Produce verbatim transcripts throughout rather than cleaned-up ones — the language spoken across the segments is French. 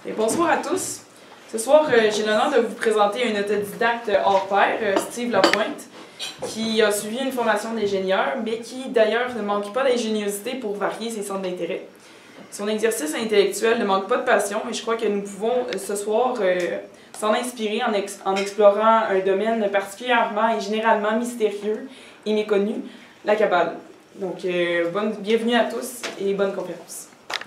Et bonsoir à tous. Ce soir, euh, j'ai l'honneur de vous présenter un autodidacte hors pair, euh, Steve Lapointe, qui a suivi une formation d'ingénieur, mais qui d'ailleurs ne manque pas d'ingéniosité pour varier ses centres d'intérêt. Son exercice intellectuel ne manque pas de passion, et je crois que nous pouvons euh, ce soir euh, s'en inspirer en, ex en explorant un domaine particulièrement et généralement mystérieux et méconnu, la Kabbale. Donc, euh, bonne, bienvenue à tous et bonne conférence.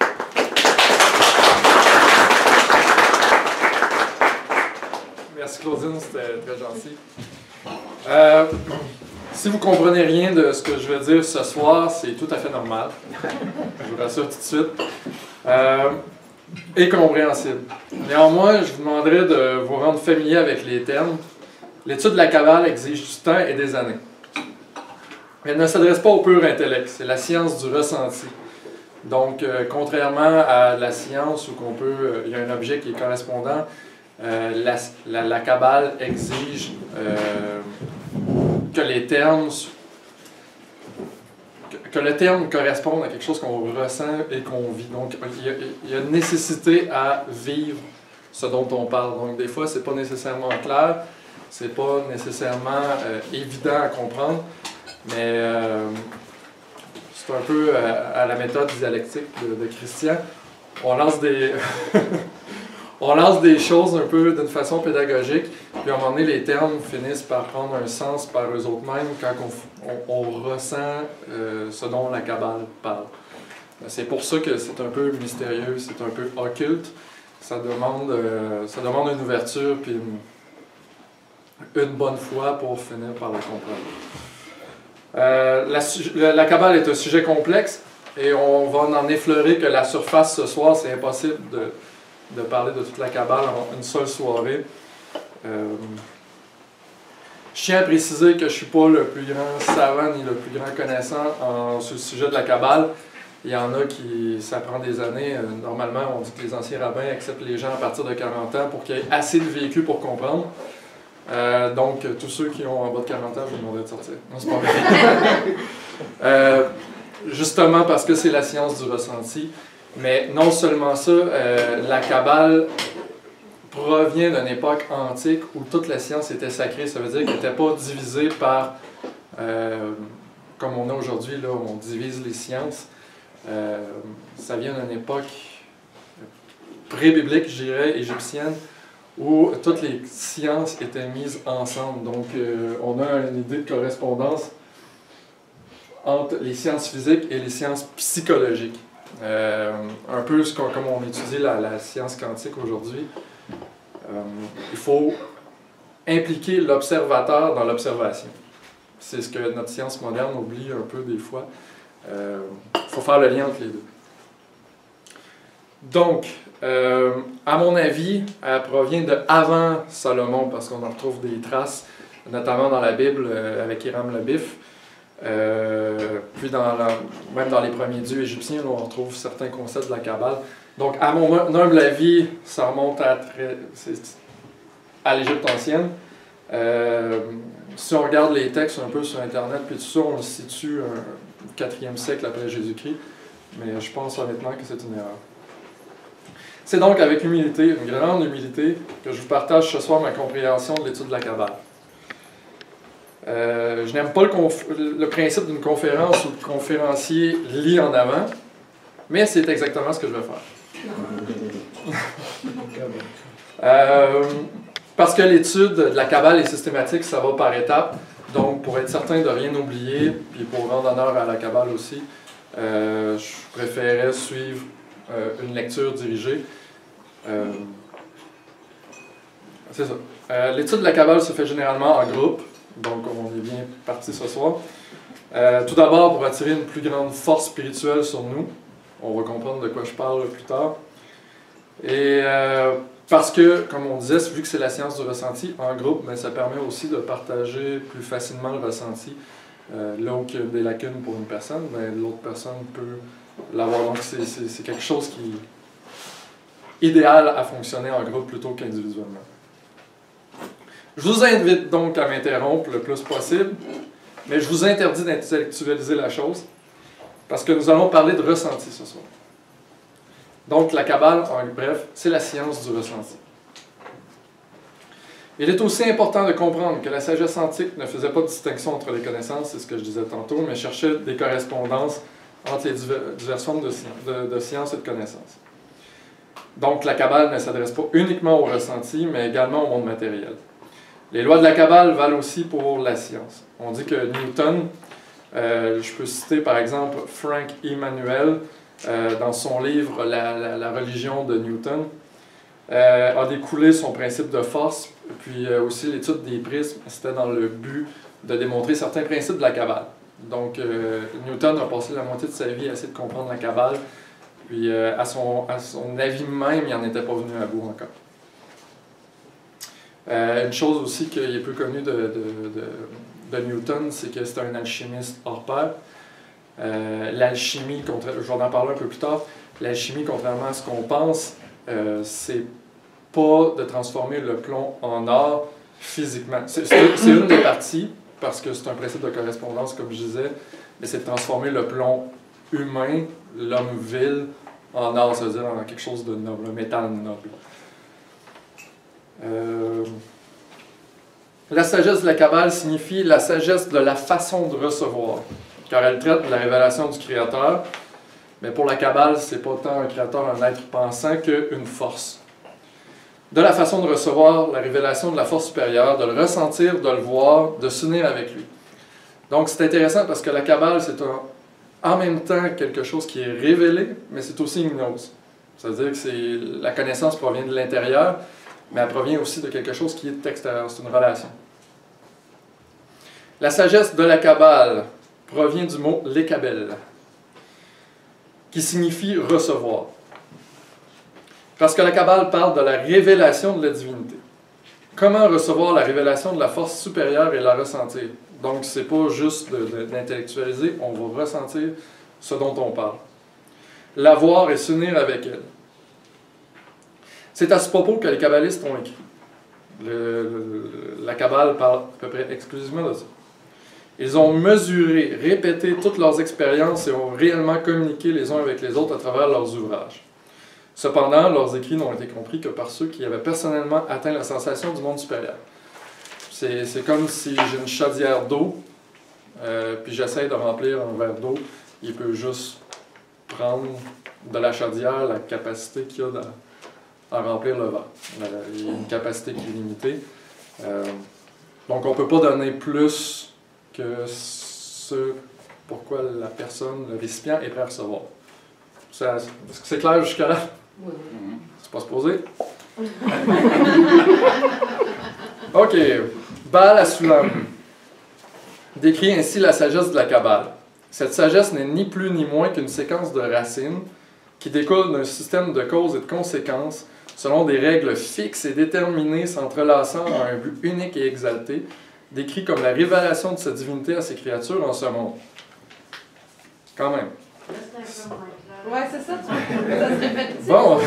Merci Claudine, c'était très gentil. Euh, si vous ne comprenez rien de ce que je vais dire ce soir, c'est tout à fait normal. Je vous rassure tout de suite. Euh, et compréhensible. Néanmoins, je vous demanderai de vous rendre familier avec les termes. L'étude de la Kabbale exige du temps et des années. Elle ne s'adresse pas au pur intellect, c'est la science du ressenti. Donc, euh, contrairement à la science où qu'on peut, euh, il y a un objet qui est correspondant, Euh, la, la, la Kabbale exige euh, que les termes, que, que le terme corresponde à quelque chose qu'on ressent et qu'on vit. Donc, il y, a, il y a une nécessité à vivre ce dont on parle. Donc, des fois, c'est pas nécessairement clair, c'est pas nécessairement euh, évident à comprendre, mais euh, c'est un peu à, à la méthode dialectique de, de Christian. On lance des... On lance des choses un peu d'une façon pédagogique, puis à un moment donné, les termes finissent par prendre un sens par eux-mêmes quand on, on, on ressent euh, ce dont la Kabbale parle. C'est pour ça que c'est un peu mystérieux, c'est un peu occulte. Ça demande, euh, ça demande une ouverture puis une, une bonne foi pour finir par le comprendre. Euh, la, la Kabbale est un sujet complexe et on va en effleurer que la surface ce soir, c'est impossible de de parler de toute la Kabbale en une seule soirée. Euh, je tiens à préciser que je ne suis pas le plus grand savant ni le plus grand connaissant en, sur le sujet de la Kabbale. Il y en a qui, ça prend des années. Normalement, on dit que les anciens rabbins acceptent les gens à partir de quarante ans pour qu'il y ait assez de vécu pour comprendre. Euh, donc, tous ceux qui ont en bas de quarante ans, je vous demande de sortir. Non, c'est pas vrai. euh, justement parce que c'est la science du ressenti. Mais non seulement ça, euh, la Kabbale provient d'une époque antique où toute la science était sacrée. Ça veut dire qu'elle n'était pas divisée par, euh, comme on a aujourd'hui, là, où on divise les sciences. Euh, ça vient d'une époque pré-biblique, je dirais, égyptienne, où toutes les sciences étaient mises ensemble. Donc, euh, on a une idée de correspondance entre les sciences physiques et les sciences psychologiques. Euh, un peu ce qu'on, comme on étudie la, la science quantique aujourd'hui, euh, il faut impliquer l'observateur dans l'observation. C'est ce que notre science moderne oublie un peu des fois. Il euh, faut faire le lien entre les deux. Donc, euh, à mon avis, elle provient de avant Salomon, parce qu'on en retrouve des traces, notamment dans la Bible euh, avec Hiram le Bif. Euh, puis dans la, même dans les premiers dieux égyptiens, là, on retrouve certains concepts de la Kabbale. Donc, à mon humble avis, ça remonte à, très, à l'Égypte ancienne. Euh, si on regarde les textes un peu sur Internet, puis tout ça, on le situe au quatrième siècle après Jésus-Christ. Mais je pense honnêtement que c'est une erreur. C'est donc avec humilité, une grande humilité, que je vous partage ce soir ma compréhension de l'étude de la Kabbale. Euh, je n'aime pas le, le principe d'une conférence où le conférencier lit en avant, mais c'est exactement ce que je vais faire. euh, parce que l'étude de la Kabbale est systématique, ça va par étapes. Donc, pour être certain de rien oublier, puis pour rendre honneur à la Kabbale aussi, euh, je préférais suivre euh, une lecture dirigée. Euh, c'est ça. Euh, l'étude de la Kabbale se fait généralement en groupe. Donc, on est bien parti ce soir. Euh, tout d'abord, pour attirer une plus grande force spirituelle sur nous. On va comprendre de quoi je parle plus tard. Et euh, parce que, comme on disait, vu que c'est la science du ressenti, en groupe, mais ça permet aussi de partager plus facilement le ressenti. Euh, là où il y a des lacunes pour une personne, ben, l'autre personne peut l'avoir. Donc, c'est quelque chose qui est idéal à fonctionner en groupe plutôt qu'individuellement. Je vous invite donc à m'interrompre le plus possible, mais je vous interdis d'intellectualiser la chose, parce que nous allons parler de ressenti ce soir. Donc la Kabbale, en bref, c'est la science du ressenti. Il est aussi important de comprendre que la sagesse antique ne faisait pas de distinction entre les connaissances, c'est ce que je disais tantôt, mais cherchait des correspondances entre les diverses formes de, de, de science et de connaissances. Donc la Kabbale ne s'adresse pas uniquement au ressenti, mais également au monde matériel. Les lois de la Kabbale valent aussi pour la science. On dit que Newton, euh, je peux citer par exemple Frank Emanuel, euh, dans son livre la, la, la religion de Newton, euh, a découlé son principe de force, puis euh, aussi l'étude des prismes, c'était dans le but de démontrer certains principes de la Kabbale. Donc euh, Newton a passé la moitié de sa vie à essayer de comprendre la Kabbale, puis euh, à, son, à son avis même, il n'en était pas venu à bout encore. Euh, une chose aussi qui est peu connue de, de, de, de Newton, c'est que c'était un alchimiste hors pair. Euh, l'alchimie, je vais en parler un peu plus tard, l'alchimie, contrairement à ce qu'on pense, euh, c'est pas de transformer le plomb en or physiquement. C'est une des parties, parce que c'est un principe de correspondance, comme je disais, mais c'est de transformer le plomb humain, l'homme vil, en or, c'est-à-dire en quelque chose de noble, un métal noble. Euh, la sagesse de la Kabbale signifie la sagesse de la façon de recevoir, car elle traite de la révélation du Créateur, mais pour la Kabbale, c'est pas tant un Créateur, un être pensant, qu'une force. De la façon de recevoir la révélation de la force supérieure, de le ressentir, de le voir, de s'unir avec lui. Donc c'est intéressant parce que la Kabbale, c'est en même temps quelque chose qui est révélé, mais c'est aussi une gnose. C'est-à-dire que la connaissance provient de l'intérieur, mais elle provient aussi de quelque chose qui est extérieur, c'est une relation. La sagesse de la Kabbale provient du mot « lekabel », qui signifie « recevoir ». Parce que la Kabbale parle de la révélation de la divinité. Comment recevoir la révélation de la force supérieure et la ressentir? Donc, ce n'est pas juste d'intellectualiser, on va ressentir ce dont on parle. La voir et s'unir avec elle. C'est à ce propos que les kabbalistes ont écrit. Le, le, la Kabbale parle à peu près exclusivement de ça. Ils ont mesuré, répété toutes leurs expériences et ont réellement communiqué les uns avec les autres à travers leurs ouvrages. Cependant, leurs écrits n'ont été compris que par ceux qui avaient personnellement atteint la sensation du monde supérieur. C'est comme si j'ai une chaudière d'eau, euh, puis j'essaie de remplir un verre d'eau, il peut juste prendre de la chaudière la capacité qu'il y a à remplir le verre. Il y a une capacité qui est limitée. Euh, donc on ne peut pas donner plus que ce pourquoi la personne, le récipient, est prêt à recevoir. Est-ce que c'est clair jusqu'à là? Oui. C'est pas supposé? OK. Baal HaSulam décrit ainsi la sagesse de la Kabbale. Cette sagesse n'est ni plus ni moins qu'une séquence de racines qui découle d'un système de causes et de conséquences selon des règles fixes et déterminées s'entrelaçant à un but unique et exalté, décrit comme la révélation de sa divinité à ses créatures en ce monde. Quand même. Ouais, c'est ça, tu vois. Ça se répète. Bon.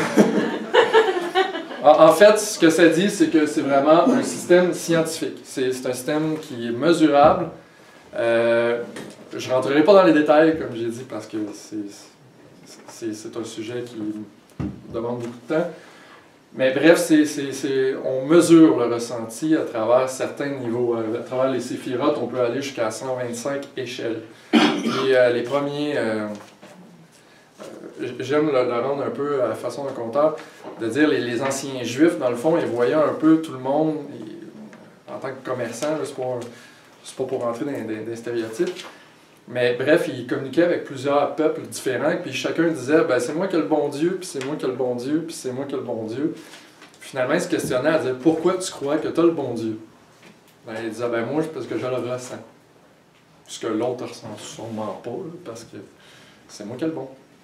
En fait, ce que ça dit, c'est que c'est vraiment un système scientifique. C'est un système qui est mesurable. Euh, je ne rentrerai pas dans les détails, comme j'ai dit, parce que c'est un sujet qui demande beaucoup de temps. Mais bref, c'est, c'est, c'est, on mesure le ressenti à travers certains niveaux. À travers les séphirotes, on peut aller jusqu'à cent vingt-cinq échelles. Et euh, les premiers... Euh, J'aime le, le rendre un peu à la façon d'un conteur, de dire les, les anciens juifs, dans le fond, ils voyaient un peu tout le monde, et, en tant que commerçants, c'est pas, pas pour rentrer dans des stéréotypes, mais bref, ils communiquaient avec plusieurs peuples différents, puis chacun disait, ben, c'est moi qui ai le bon Dieu, puis c'est moi qui ai le bon Dieu, puis c'est moi qui ai le bon Dieu. Finalement, ils se questionnaient à dire, pourquoi tu crois que tu as le bon Dieu? Ben, ils disaient, ben moi, c'est parce que je le ressens. Puisque l'autre ne ressent sûrement pas, parce que c'est moi qui ai le bon.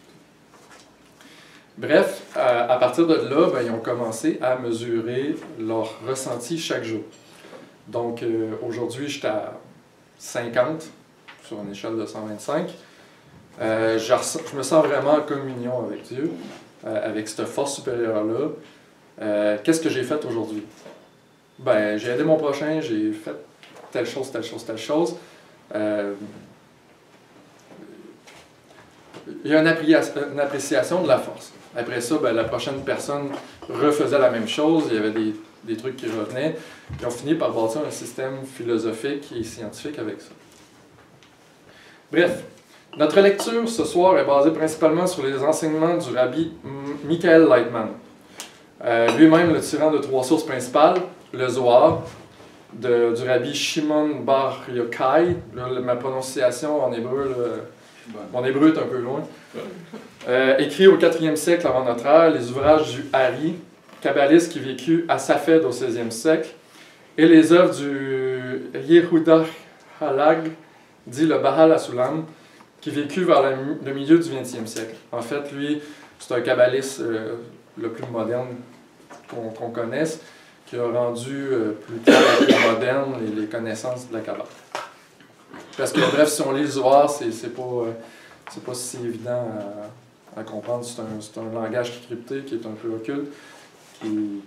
Bref, à, à partir de là, ben, ils ont commencé à mesurer leur ressenti chaque jour. Donc, euh, aujourd'hui, j'étais à cinquante sur une échelle de cent vingt-cinq. Euh, je, je me sens vraiment en communion avec Dieu, euh, avec cette force supérieure-là. Euh, Qu'est-ce que j'ai fait aujourd'hui? Ben, j'ai aidé mon prochain, j'ai fait telle chose, telle chose, telle chose. Euh, il y a une, une appréciation de la force. Après ça, ben, la prochaine personne refaisait la même chose, il y avait des, des trucs qui revenaient, puis on finit par bâtir un système philosophique et scientifique avec ça. Bref, notre lecture ce soir est basée principalement sur les enseignements du rabbi Michael Lightman. Euh, lui-même le tirant de trois sources principales, le Zohar, de, du rabbi Shimon Bar Yochai, là, ma prononciation en hébreu, là, mon hébreu est un peu loin, euh, écrit au quatrième siècle avant notre ère, les ouvrages du Hari, kabbaliste qui vécut à Safed au seizième siècle, et les œuvres du Yehuda Halag, dit le Bahal Asulam, qui vécut vers le, le milieu du vingtième siècle. En fait, lui, c'est un kabbaliste euh, le plus moderne qu'on qu'on connaisse, qui a rendu euh, plus clair et plus moderne les, les connaissances de la Kabbale. Parce que, bref, si on lit le Zohar, c'est c'est pas, euh, c'est pas si évident à, à comprendre. C'est un, un langage crypté qui est un peu occulte, qui,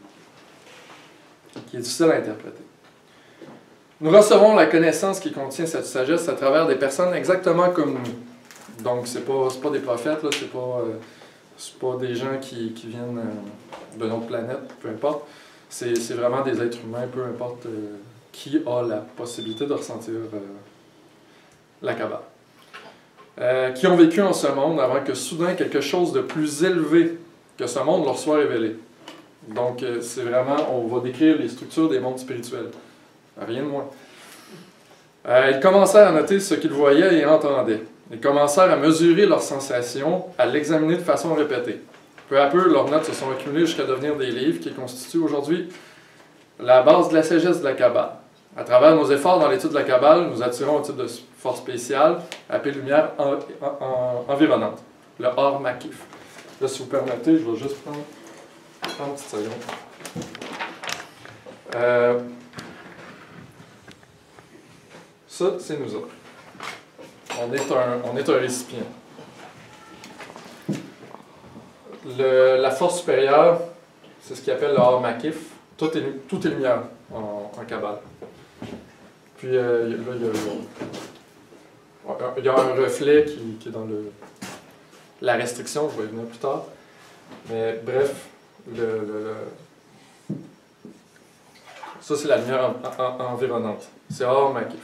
qui est difficile à interpréter. Nous recevons la connaissance qui contient cette sagesse à travers des personnes exactement comme nous. Donc, ce n'est pas, pas des prophètes, ce n'est pas, euh, pas des gens qui, qui viennent euh, de notre planète, peu importe. C'est vraiment des êtres humains, peu importe euh, qui a la possibilité de ressentir euh, la Kabbale. Euh, qui ont vécu en ce monde avant que soudain quelque chose de plus élevé que ce monde leur soit révélé. Donc, euh, c'est vraiment, on va décrire les structures des mondes spirituels. Rien de moins. Euh, ils commencèrent à noter ce qu'ils voyaient et entendaient. Ils commencèrent à mesurer leurs sensations, à l'examiner de façon répétée. Peu à peu, leurs notes se sont accumulées jusqu'à devenir des livres qui constituent aujourd'hui la base de la sagesse de la Kabbale. À travers nos efforts dans l'étude de la Kabbale, nous attirons un type de force spéciale appelée lumière en, en, en, environnante, le Or Makif. Là, si vous permettez, je vais juste prendre une petite seconde. Euh, Ça, c'est nous autres. On est un, on est un récipient. Le, la force supérieure, c'est ce qu'ils appelle le Or Makif. Tout est, tout est lumière en, en Kabbale. Puis euh, là, il y, a, il y a un reflet qui, qui est dans le, la restriction, je vais y venir plus tard. Mais bref, le, le, le ça, c'est la lumière en, en, environnante. C'est Or Makif.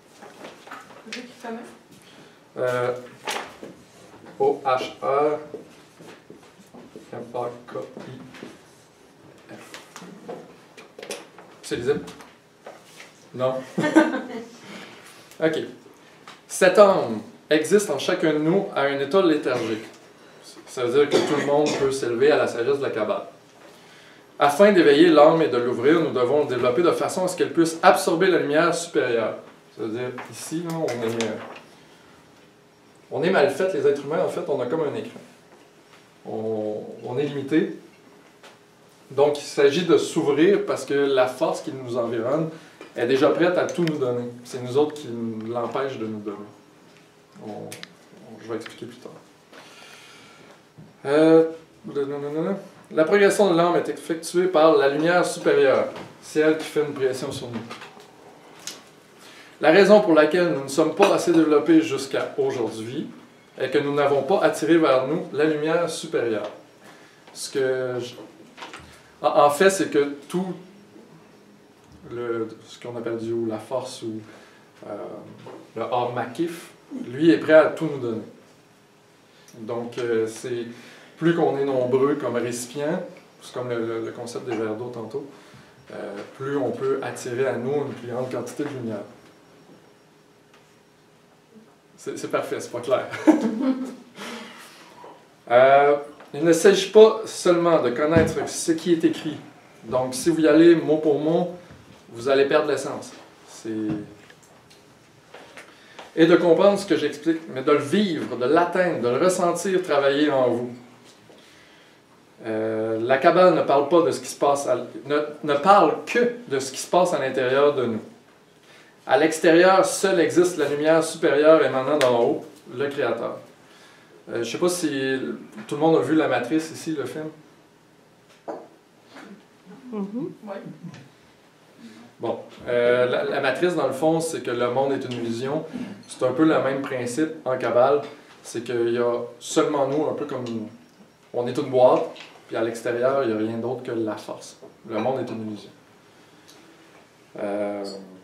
Euh, O H R M A K I F. C'est lisible? Non? OK. Cet âme existe en chacun de nous à un état léthargique. Ça veut dire que tout le monde peut s'élever à la sagesse de la Kabbale. Afin d'éveiller l'âme et de l'ouvrir, nous devons le développer de façon à ce qu'elle puisse absorber la lumière supérieure. C'est-à-dire, ici, là, on est, on est mal fait, les êtres humains, en fait, on a comme un écran. On, on est limité. Donc, il s'agit de s'ouvrir parce que la force qui nous environne est déjà prête à tout nous donner. C'est nous autres qui l'empêchent de nous donner. On, on, je vais expliquer plus tard. Euh, la progression de l'âme est effectuée par la lumière supérieure. C'est elle qui fait une pression sur nous. La raison pour laquelle nous ne sommes pas assez développés jusqu'à aujourd'hui est que nous n'avons pas attiré vers nous la lumière supérieure. Ce que je... En fait, c'est que tout le, ce qu'on appelle Dieu, la force ou euh, le Or Makif, lui est prêt à tout nous donner. Donc, euh, c'est plus qu'on est nombreux comme récipients, c'est comme le, le, le concept des verres d'eau tantôt, euh, plus on peut attirer à nous une plus grande quantité de lumière. C'est parfait, c'est pas clair. euh, il ne s'agit pas seulement de connaître ce qui est écrit. Donc, si vous y allez mot pour mot, vous allez perdre l'essence. Et de comprendre ce que j'explique, mais de le vivre, de l'atteindre, de le ressentir travailler en vous. Euh, la Kabbale ne parle pas de ce qui se passe, à, ne, ne parle que de ce qui se passe à l'intérieur de nous. À l'extérieur, seule existe la lumière supérieure émanant d'en haut, le Créateur. Euh, je ne sais pas si tout le monde a vu La Matrice ici, le film. Mm-hmm. Oui. Bon, euh, la, la Matrice, dans le fond, c'est que le monde est une illusion. C'est un peu le même principe en Kabbale. C'est qu'il y a seulement nous, un peu comme On est une boîte, puis à l'extérieur, il n'y a rien d'autre que la force. Le monde est une illusion. Euh...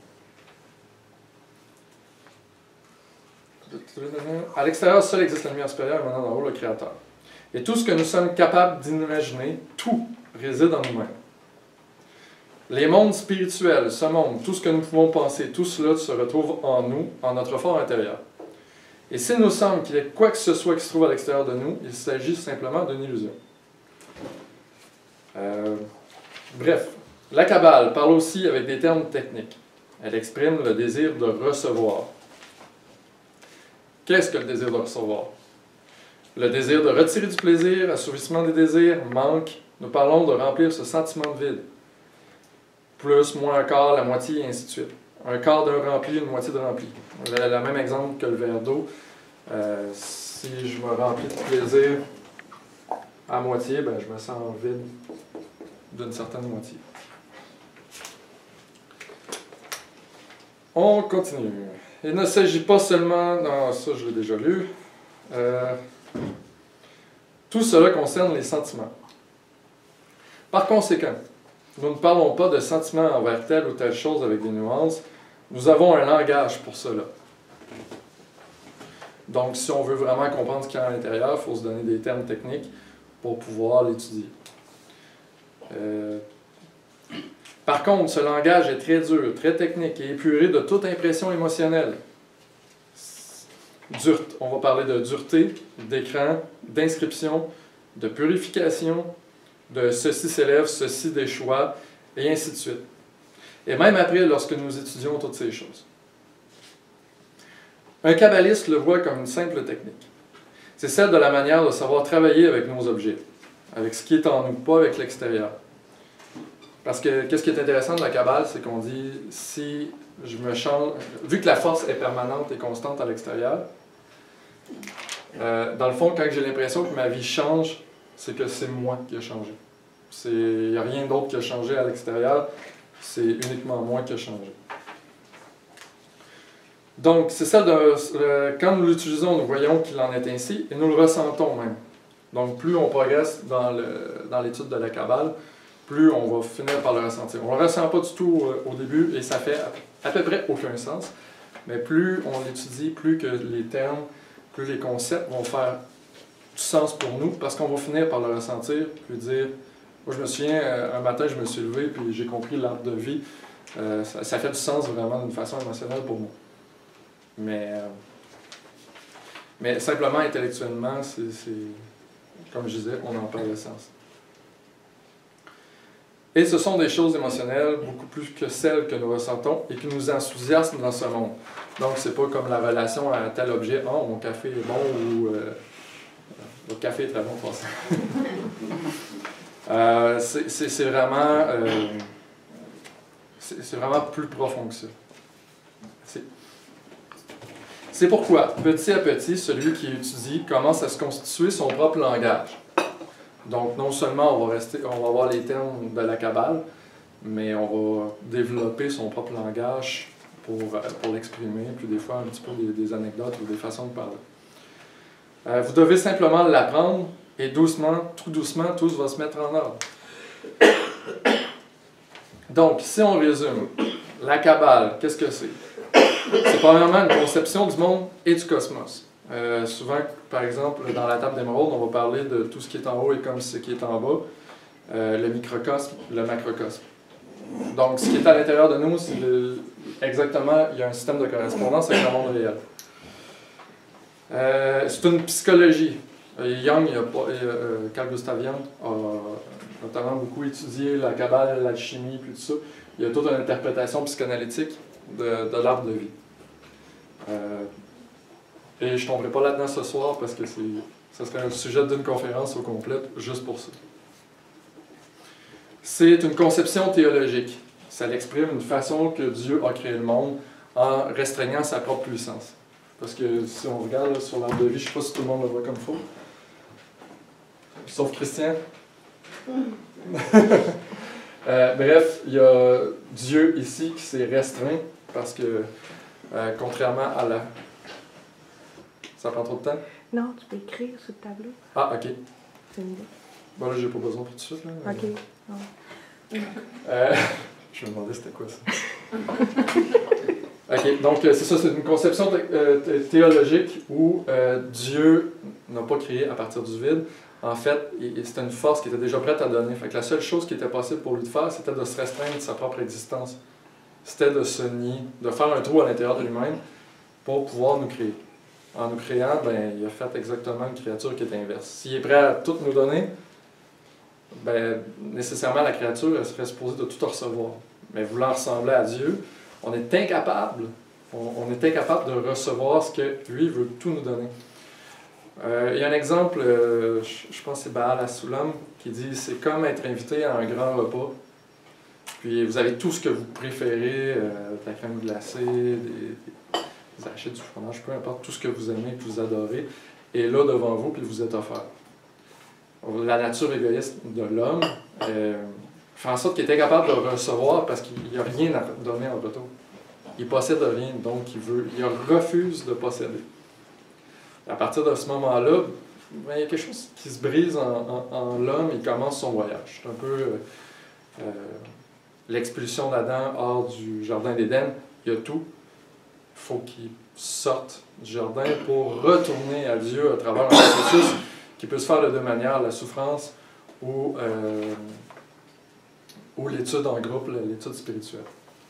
À l'extérieur, seul existe la lumière supérieure, maintenant d'en haut, le Créateur. Et tout ce que nous sommes capables d'imaginer, tout réside en nous-mêmes. Les mondes spirituels, ce monde, tout ce que nous pouvons penser, tout cela se retrouve en nous, en notre fort intérieur. Et s'il nous semble qu'il y ait quoi que ce soit qui se trouve à l'extérieur de nous, il s'agit simplement d'une illusion. Euh, bref, la Kabbale parle aussi avec des termes techniques. Elle exprime le désir de recevoir. Qu'est-ce que le désir de recevoir? Le désir de retirer du plaisir, assouvissement des désirs, manque. Nous parlons de remplir ce sentiment de vide. Plus, moins un quart, la moitié, et ainsi de suite. Un quart d'un rempli, une moitié de rempli. Le, le même exemple que le verre d'eau. Euh, si je me remplis de plaisir à moitié, ben, je me sens vide d'une certaine moitié. On continue. Il ne s'agit pas seulement... Non, ça je l'ai déjà lu. Euh, tout cela concerne les sentiments. Par conséquent, nous ne parlons pas de sentiments envers telle ou telle chose avec des nuances. Nous avons un langage pour cela. Donc, si on veut vraiment comprendre ce qu'il y a à l'intérieur, il faut se donner des termes techniques pour pouvoir l'étudier. Euh, Par contre, ce langage est très dur, très technique et épuré de toute impression émotionnelle. Dureté, on va parler de dureté, d'écran, d'inscription, de purification, de ceci s'élève, ceci déchoit, et ainsi de suite. Et même après, lorsque nous étudions toutes ces choses. Un kabbaliste le voit comme une simple technique. C'est celle de la manière de savoir travailler avec nos objets, avec ce qui est en nous, pas avec l'extérieur. Parce que, qu'est-ce qui est intéressant de la Kabbale, c'est qu'on dit, si je me change, vu que la force est permanente et constante à l'extérieur, euh, dans le fond, quand j'ai l'impression que ma vie change, c'est que c'est moi qui a changé. Il n'y a rien d'autre qui a changé à l'extérieur, c'est uniquement moi qui a changé. Donc, c'est ça, de, euh, quand nous l'utilisons, nous voyons qu'il en est ainsi, et nous le ressentons même. Donc, plus on progresse dans le, dans l'étude de la Kabbale, plus on va finir par le ressentir. On ne le ressent pas du tout euh, au début, et ça fait à, à peu près aucun sens, mais plus on l'étudie, plus que les termes, plus les concepts vont faire du sens pour nous, parce qu'on va finir par le ressentir, puis dire, moi je me souviens, euh, un matin je me suis levé, puis j'ai compris l'arbre de vie, euh, ça, ça fait du sens vraiment d'une façon émotionnelle pour moi. Mais, euh, mais simplement intellectuellement, c'est, comme je disais, on en perd le sens. Et ce sont des choses émotionnelles beaucoup plus que celles que nous ressentons et qui nous enthousiasment dans ce monde. Donc, c'est pas comme la relation à tel objet, oh, mon café est bon ou euh, votre café est très bon pour ça. euh, c'est vraiment, euh, c'est vraiment plus profond que ça. C'est pourquoi, petit à petit, celui qui étudie commence à se constituer son propre langage. Donc, non seulement on va, rester, on va avoir les termes de la Kabbale, mais on va développer son propre langage pour, pour l'exprimer, puis des fois un petit peu des, des anecdotes ou des façons de parler. Euh, vous devez simplement l'apprendre, et doucement, tout doucement, tout va se mettre en ordre. Donc, si on résume, la Kabbale, qu'est-ce que c'est? C'est premièrement une conception du monde et du cosmos. Euh, souvent, par exemple, dans la table d'émeraude, on va parler de tout ce qui est en haut et comme ce qui est en bas, euh, le microcosme, le macrocosme. Donc, ce qui est à l'intérieur de nous, c'est exactement, il y a un système de correspondance avec le monde réel. Euh, c'est une psychologie. Jung, il a, euh, Carl Gustav Jung, a notamment beaucoup étudié la Kabbale, l'alchimie, puis tout ça. Il y a toute une interprétation psychanalytique de, de l'arbre de vie. Euh, et je ne tomberai pas là-dedans ce soir parce que ce serait un sujet d'une conférence au complet, juste pour ça. C'est une conception théologique. Ça exprime une façon que Dieu a créé le monde en restreignant sa propre puissance. Parce que si on regarde là, sur l'arbre de vie, je ne sais pas si tout le monde le voit comme il faut. Sauf Christian. euh, bref, il y a Dieu ici qui s'est restreint parce que, euh, contrairement à la... Ça prend trop de temps? Non, tu peux écrire sur le tableau. Ah, ok. Bon, là, j'ai pas besoin pour tout de suite. Là, mais... OK. Oh. Euh, je me demandais c'était quoi ça. OK, donc c'est ça, c'est une conception euh, théologique où euh, Dieu n'a pas créé à partir du vide. En fait, c'était une force qui était déjà prête à donner. Fait que la seule chose qui était possible pour lui de faire, c'était de se restreindre de sa propre existence. C'était de se nier, de faire un trou à l'intérieur de lui-même pour pouvoir nous créer. En nous créant, ben, il a fait exactement une créature qui est inverse. S'il est prêt à tout nous donner, ben, nécessairement la créature elle serait supposée de tout recevoir. Mais voulant ressembler à Dieu, on est incapable, on, on est incapable de recevoir ce que lui veut tout nous donner. Euh, il y a un exemple, euh, je, je pense que c'est Baal Asulam, qui dit « c'est comme être invité à un grand repas, puis vous avez tout ce que vous préférez, euh, de la crème glacée, des, des, des hachis, du fromage, peu importe, tout ce que vous aimez, que vous adorez, est là devant vous, puis vous êtes offert. » La nature égoïste de l'homme euh, fait en sorte qu'il est incapable de recevoir parce qu'il n'y a rien à donner en retour. Il possède rien, donc il, veut, il refuse de posséder. À partir de ce moment-là, ben, il y a quelque chose qui se brise en, en, en l'homme, il commence son voyage. C'est un peu euh, euh, l'expulsion d'Adam hors du jardin d'Éden. Il y a tout. Il faut qu'il sorte du jardin pour retourner à Dieu à travers un processus qui peut se faire de deux manières, la souffrance ou, euh, ou l'étude en groupe, l'étude spirituelle.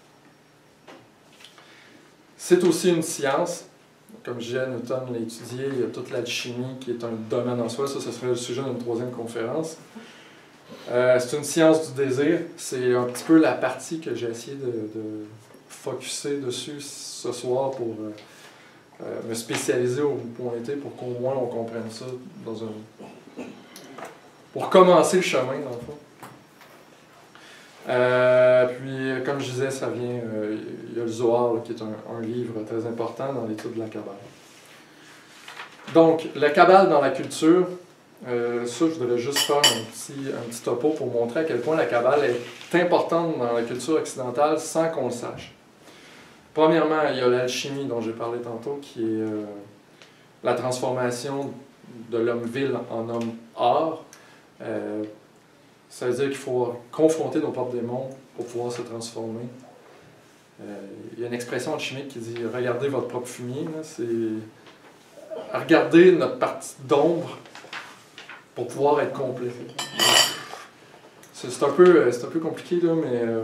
C'est aussi une science. Comme je disais, Newton l'a étudié, il y a toute l'alchimie qui est un domaine en soi. Ça, ce serait le sujet d'une troisième conférence. Euh, c'est une science du désir. C'est un petit peu la partie que j'ai essayé de, de focusser dessus ce soir pour euh, euh, me spécialiser au point T pour qu'au moins on comprenne ça dans un... pour commencer le chemin, dans le fond. Euh, puis, comme je disais, ça vient, euh, il y a le Zohar, là, qui est un, un livre très important dans l'étude de la Kabbale. Donc, la Kabbale dans la culture, euh, ça, je voudrais juste faire un petit, un petit topo pour montrer à quel point la Kabbale est importante dans la culture occidentale sans qu'on le sache. Premièrement, il y a l'alchimie dont j'ai parlé tantôt, qui est euh, la transformation de l'homme vil en homme or. Euh, Ça veut dire qu'il faut confronter nos propres démons pour pouvoir se transformer. Euh, il y a une expression chimique qui dit « regardez votre propre fumier ». C'est regarder notre partie d'ombre pour pouvoir être complet. C'est un peu, c'est un peu compliqué, là, mais euh,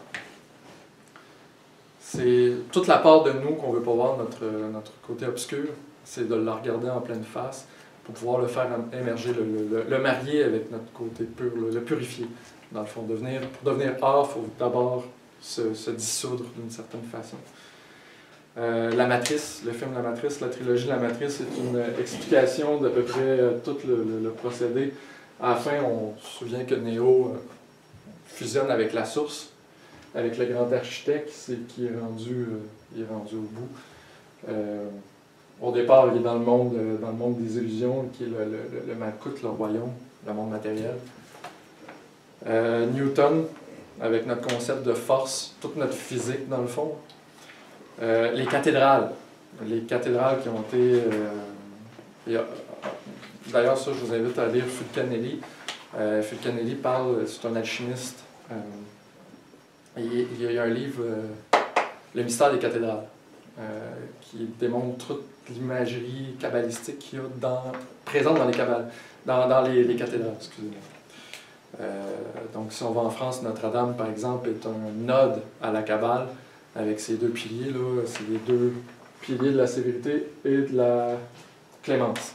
c'est toute la part de nous qu'on ne veut pas voir, notre, notre côté obscur, c'est de la regarder en pleine face pour pouvoir le faire émerger, le, le, le marier avec notre côté pur, le, le purifier. Dans le fond, devenir, pour devenir or, il faut d'abord se, se dissoudre d'une certaine façon. Euh, la Matrice, le film La Matrice, la trilogie La Matrice, c'est une explication d'à peu près euh, tout le, le, le procédé. À la fin, on se souvient que Néo euh, fusionne avec la source, avec le grand architecte qui est rendu, euh, il est rendu au bout. Euh, Au départ, il est dans le monde, dans le monde des illusions, qui est le, le, le Malkuth, le royaume, le monde matériel. Euh, Newton, avec notre concept de force, toute notre physique dans le fond. Euh, les cathédrales, les cathédrales qui ont été... Euh, D'ailleurs, ça, je vous invite à lire Fulcanelli. Euh, Fulcanelli parle, c'est un alchimiste. Euh, il, il y a un livre, euh, Le mystère des cathédrales. Euh, qui démontre toute l'imagerie kabbalistique qu'il y a dans, présente dans les kabbales, dans, dans les, les cathédrales, excusez-moi. Euh, donc, si on va en France, Notre-Dame, par exemple, est un ode à la Kabbale, avec ses deux piliers, là, c'est les deux piliers de la sévérité et de la clémence.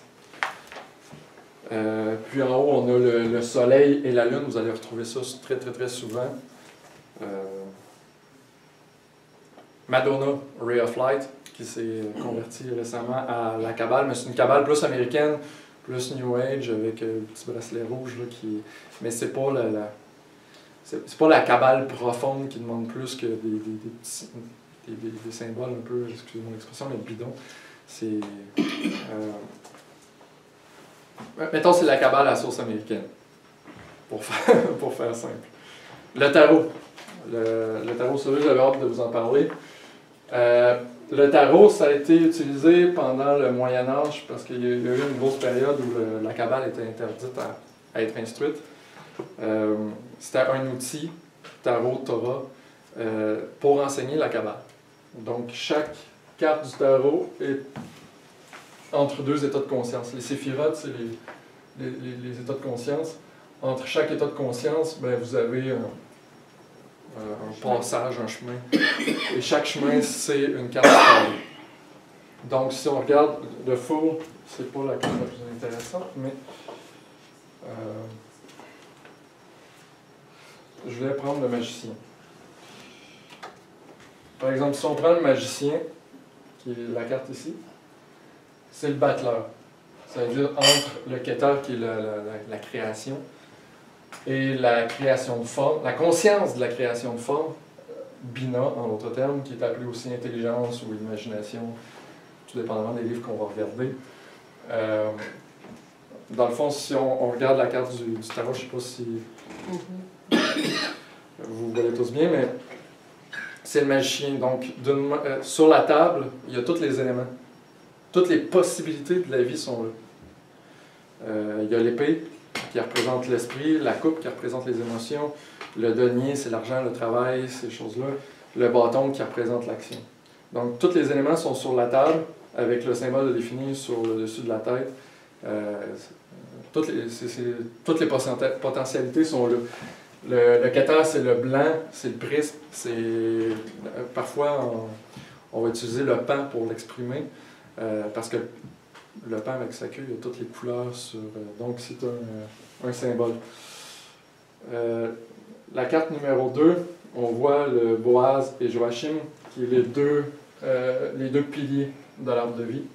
Euh, puis en haut, on a le, le soleil et la lune, vous allez retrouver ça très, très, très souvent. Euh, Madonna, Ray of Light, qui s'est convertie récemment à la Kabbale, mais c'est une Kabbale plus américaine, plus New Age, avec euh, le petit bracelet rouge, là, qui... mais c'est pas la, la... c'est pas la Kabbale profonde qui demande plus que des, des, des, petits, des, des, des symboles un peu, excusez-moi l'expression, mais bidon. C'est... Euh... Mettons, c'est la Kabbale à la sauce américaine, pour faire, pour faire simple. Le tarot. Le, le tarot, celui j'avais hâte de vous en parler. Euh, le tarot, ça a été utilisé pendant le Moyen Âge parce qu'il y a eu une grosse période où le, la Kabbale était interdite à, être instruite. Euh, C'était un outil, Tarot Torah, euh, pour enseigner la Kabbale. Donc, chaque carte du tarot est entre deux états de conscience. Les séphirotes, c'est les, les, les, les états de conscience. Entre chaque état de conscience, ben, vous avez un, un passage, un chemin. Et chaque chemin, c'est une carte du tarot. Donc, si on regarde le four, c'est pas la carte la plus intéressante, mais euh, je voulais prendre le magicien. Par exemple, si on prend le magicien, qui est la carte ici, c'est le battleur. Ça veut dire entre le Keter, qui est la, la, la, la création, et la création de forme, la conscience de la création de forme, Bina en d'autres termes, qui est appelée aussi intelligence ou imagination, tout dépendamment des livres qu'on va regarder. Euh, dans le fond, si on, on regarde la carte du, du tarot, je ne sais pas si vous voyez tous bien, mais c'est le magicien. Donc, euh, sur la table, il y a tous les éléments. Toutes les possibilités de la vie sont là. Euh, il y a l'épée qui représente l'esprit, la coupe qui représente les émotions, le denier, c'est l'argent, le travail, ces choses-là, le bâton qui représente l'action. Donc, tous les éléments sont sur la table, avec le symbole de défini sur le dessus de la tête. Euh, toutes, les, c'est, c'est, toutes les potentialités sont là. Le, le Keter, c'est le blanc, c'est le prisme, c'est, euh, parfois on, on va utiliser le pan pour l'exprimer, euh, parce que le pan avec sa queue, il y a toutes les couleurs sur... Euh, donc c'est un, un symbole. Euh, la carte numéro deux, on voit le Boaz et Joachim, qui est les deux, euh, les deux piliers de l'arbre de vie.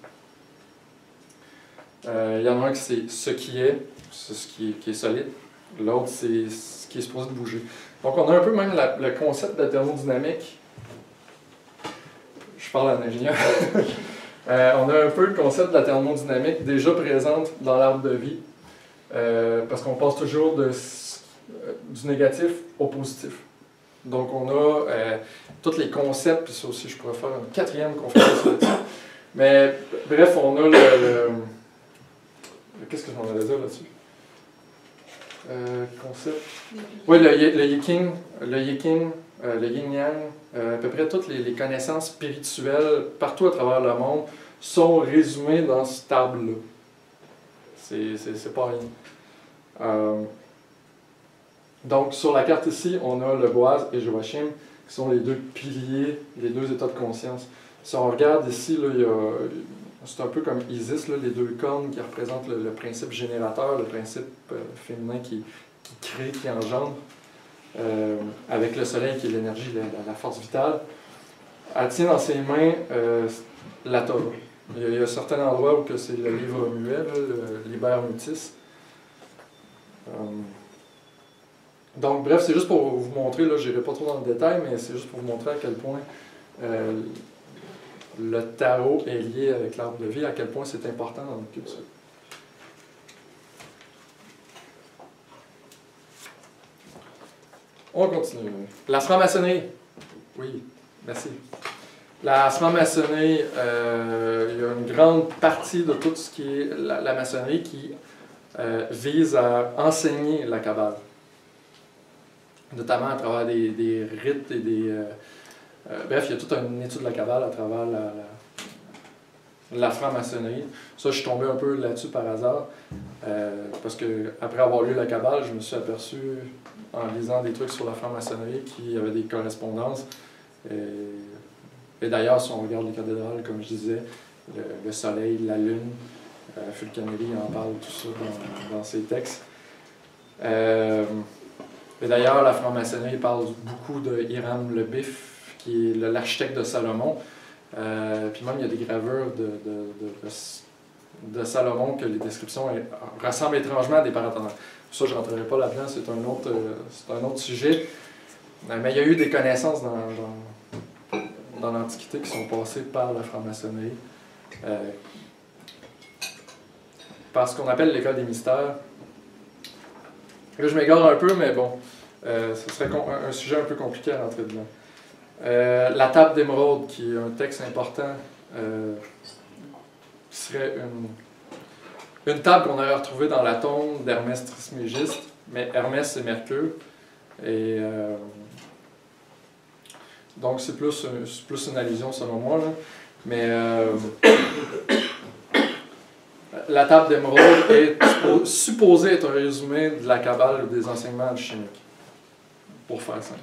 Euh, il y en a un qui c'est ce qui est, c'est ce qui est, qui est solide. L'autre, c'est ce qui est supposé de bouger. Donc, on a un peu même la, le concept de thermodynamique. Je parle à un ingénieur. euh, on a un peu le concept de la thermodynamique déjà présente dans l'arbre de vie. Euh, parce qu'on passe toujours de, du négatif au positif. Donc, on a euh, tous les concepts, puis ça aussi, je pourrais faire une quatrième conférence là-dessus. Mais, bref, on a le... le qu'est-ce que je m'en allais dire là-dessus? Euh, concept. Oui, le, le yiking, le yiking, euh, le yin-yang, euh, à peu près toutes les, les connaissances spirituelles partout à travers le monde sont résumées dans ce arbre-là. C'est, c'est, c'est pas rien. Euh, donc, sur la carte ici, on a le Boaz et Joachim, qui sont les deux piliers, les deux états de conscience. Si on regarde ici, là, il y a, c'est un peu comme Isis, là, les deux cornes qui représentent le, le principe générateur, le principe euh, féminin qui, qui crée, qui engendre, euh, avec le soleil qui est l'énergie, la, la force vitale. Elle tient dans ses mains euh, la Torah. Il y, a, il y a certains endroits où que c'est le livre muet, là, le Liber Mutis. Euh, donc, bref, c'est juste pour vous montrer, là, je n'irai pas trop dans le détail, mais c'est juste pour vous montrer à quel point euh, le tarot est lié avec l'arbre de vie, à quel point c'est important dans notre culture. On continue. La franc-maçonnerie. Oui, merci. La franc-maçonnerie, euh, il y a une grande partie de tout ce qui est la, la maçonnerie qui euh, vise à enseigner la Kabbale. Notamment à travers des, des rites et des... Euh, Euh, bref, il y a toute une étude de la Kabbale à travers la, la, la franc-maçonnerie. Ça, je suis tombé un peu là-dessus par hasard, euh, parce que après avoir lu la Kabbale, je me suis aperçu, en lisant des trucs sur la franc-maçonnerie, qu'il y avait des correspondances. Et, et d'ailleurs, si on regarde les cathédrales, comme je disais, le, le soleil, la lune, euh, Fulcanelli en parle tout ça dans, dans ses textes. Euh, et d'ailleurs, la franc-maçonnerie parle beaucoup de Hiram le Bif, qui est l'architecte de Salomon. Euh, puis même, il y a des gravures de, de, de, de Salomon que les descriptions ressemblent étrangement à des paratonnerres. Ça, je ne rentrerai pas là-dedans, c'est un autre, c'est un autre sujet. Mais il y a eu des connaissances dans, dans, dans l'Antiquité qui sont passées par la franc-maçonnerie. Euh, par ce qu'on appelle l'école des mystères. Là, je m'égare un peu, mais bon, euh, ce serait un, un sujet un peu compliqué à rentrer dedans. Euh, la table d'émeraude, qui est un texte important, euh, qui serait une, une table qu'on aurait retrouvée dans la tombe d'Hermès Trismégiste, mais Hermès c'est Mercure. Et euh, donc c'est plus, plus une allusion selon moi. Là. Mais euh, la table d'émeraude est supposée être un résumé de la Kabbale ou des enseignements alchimiques, pour faire simple.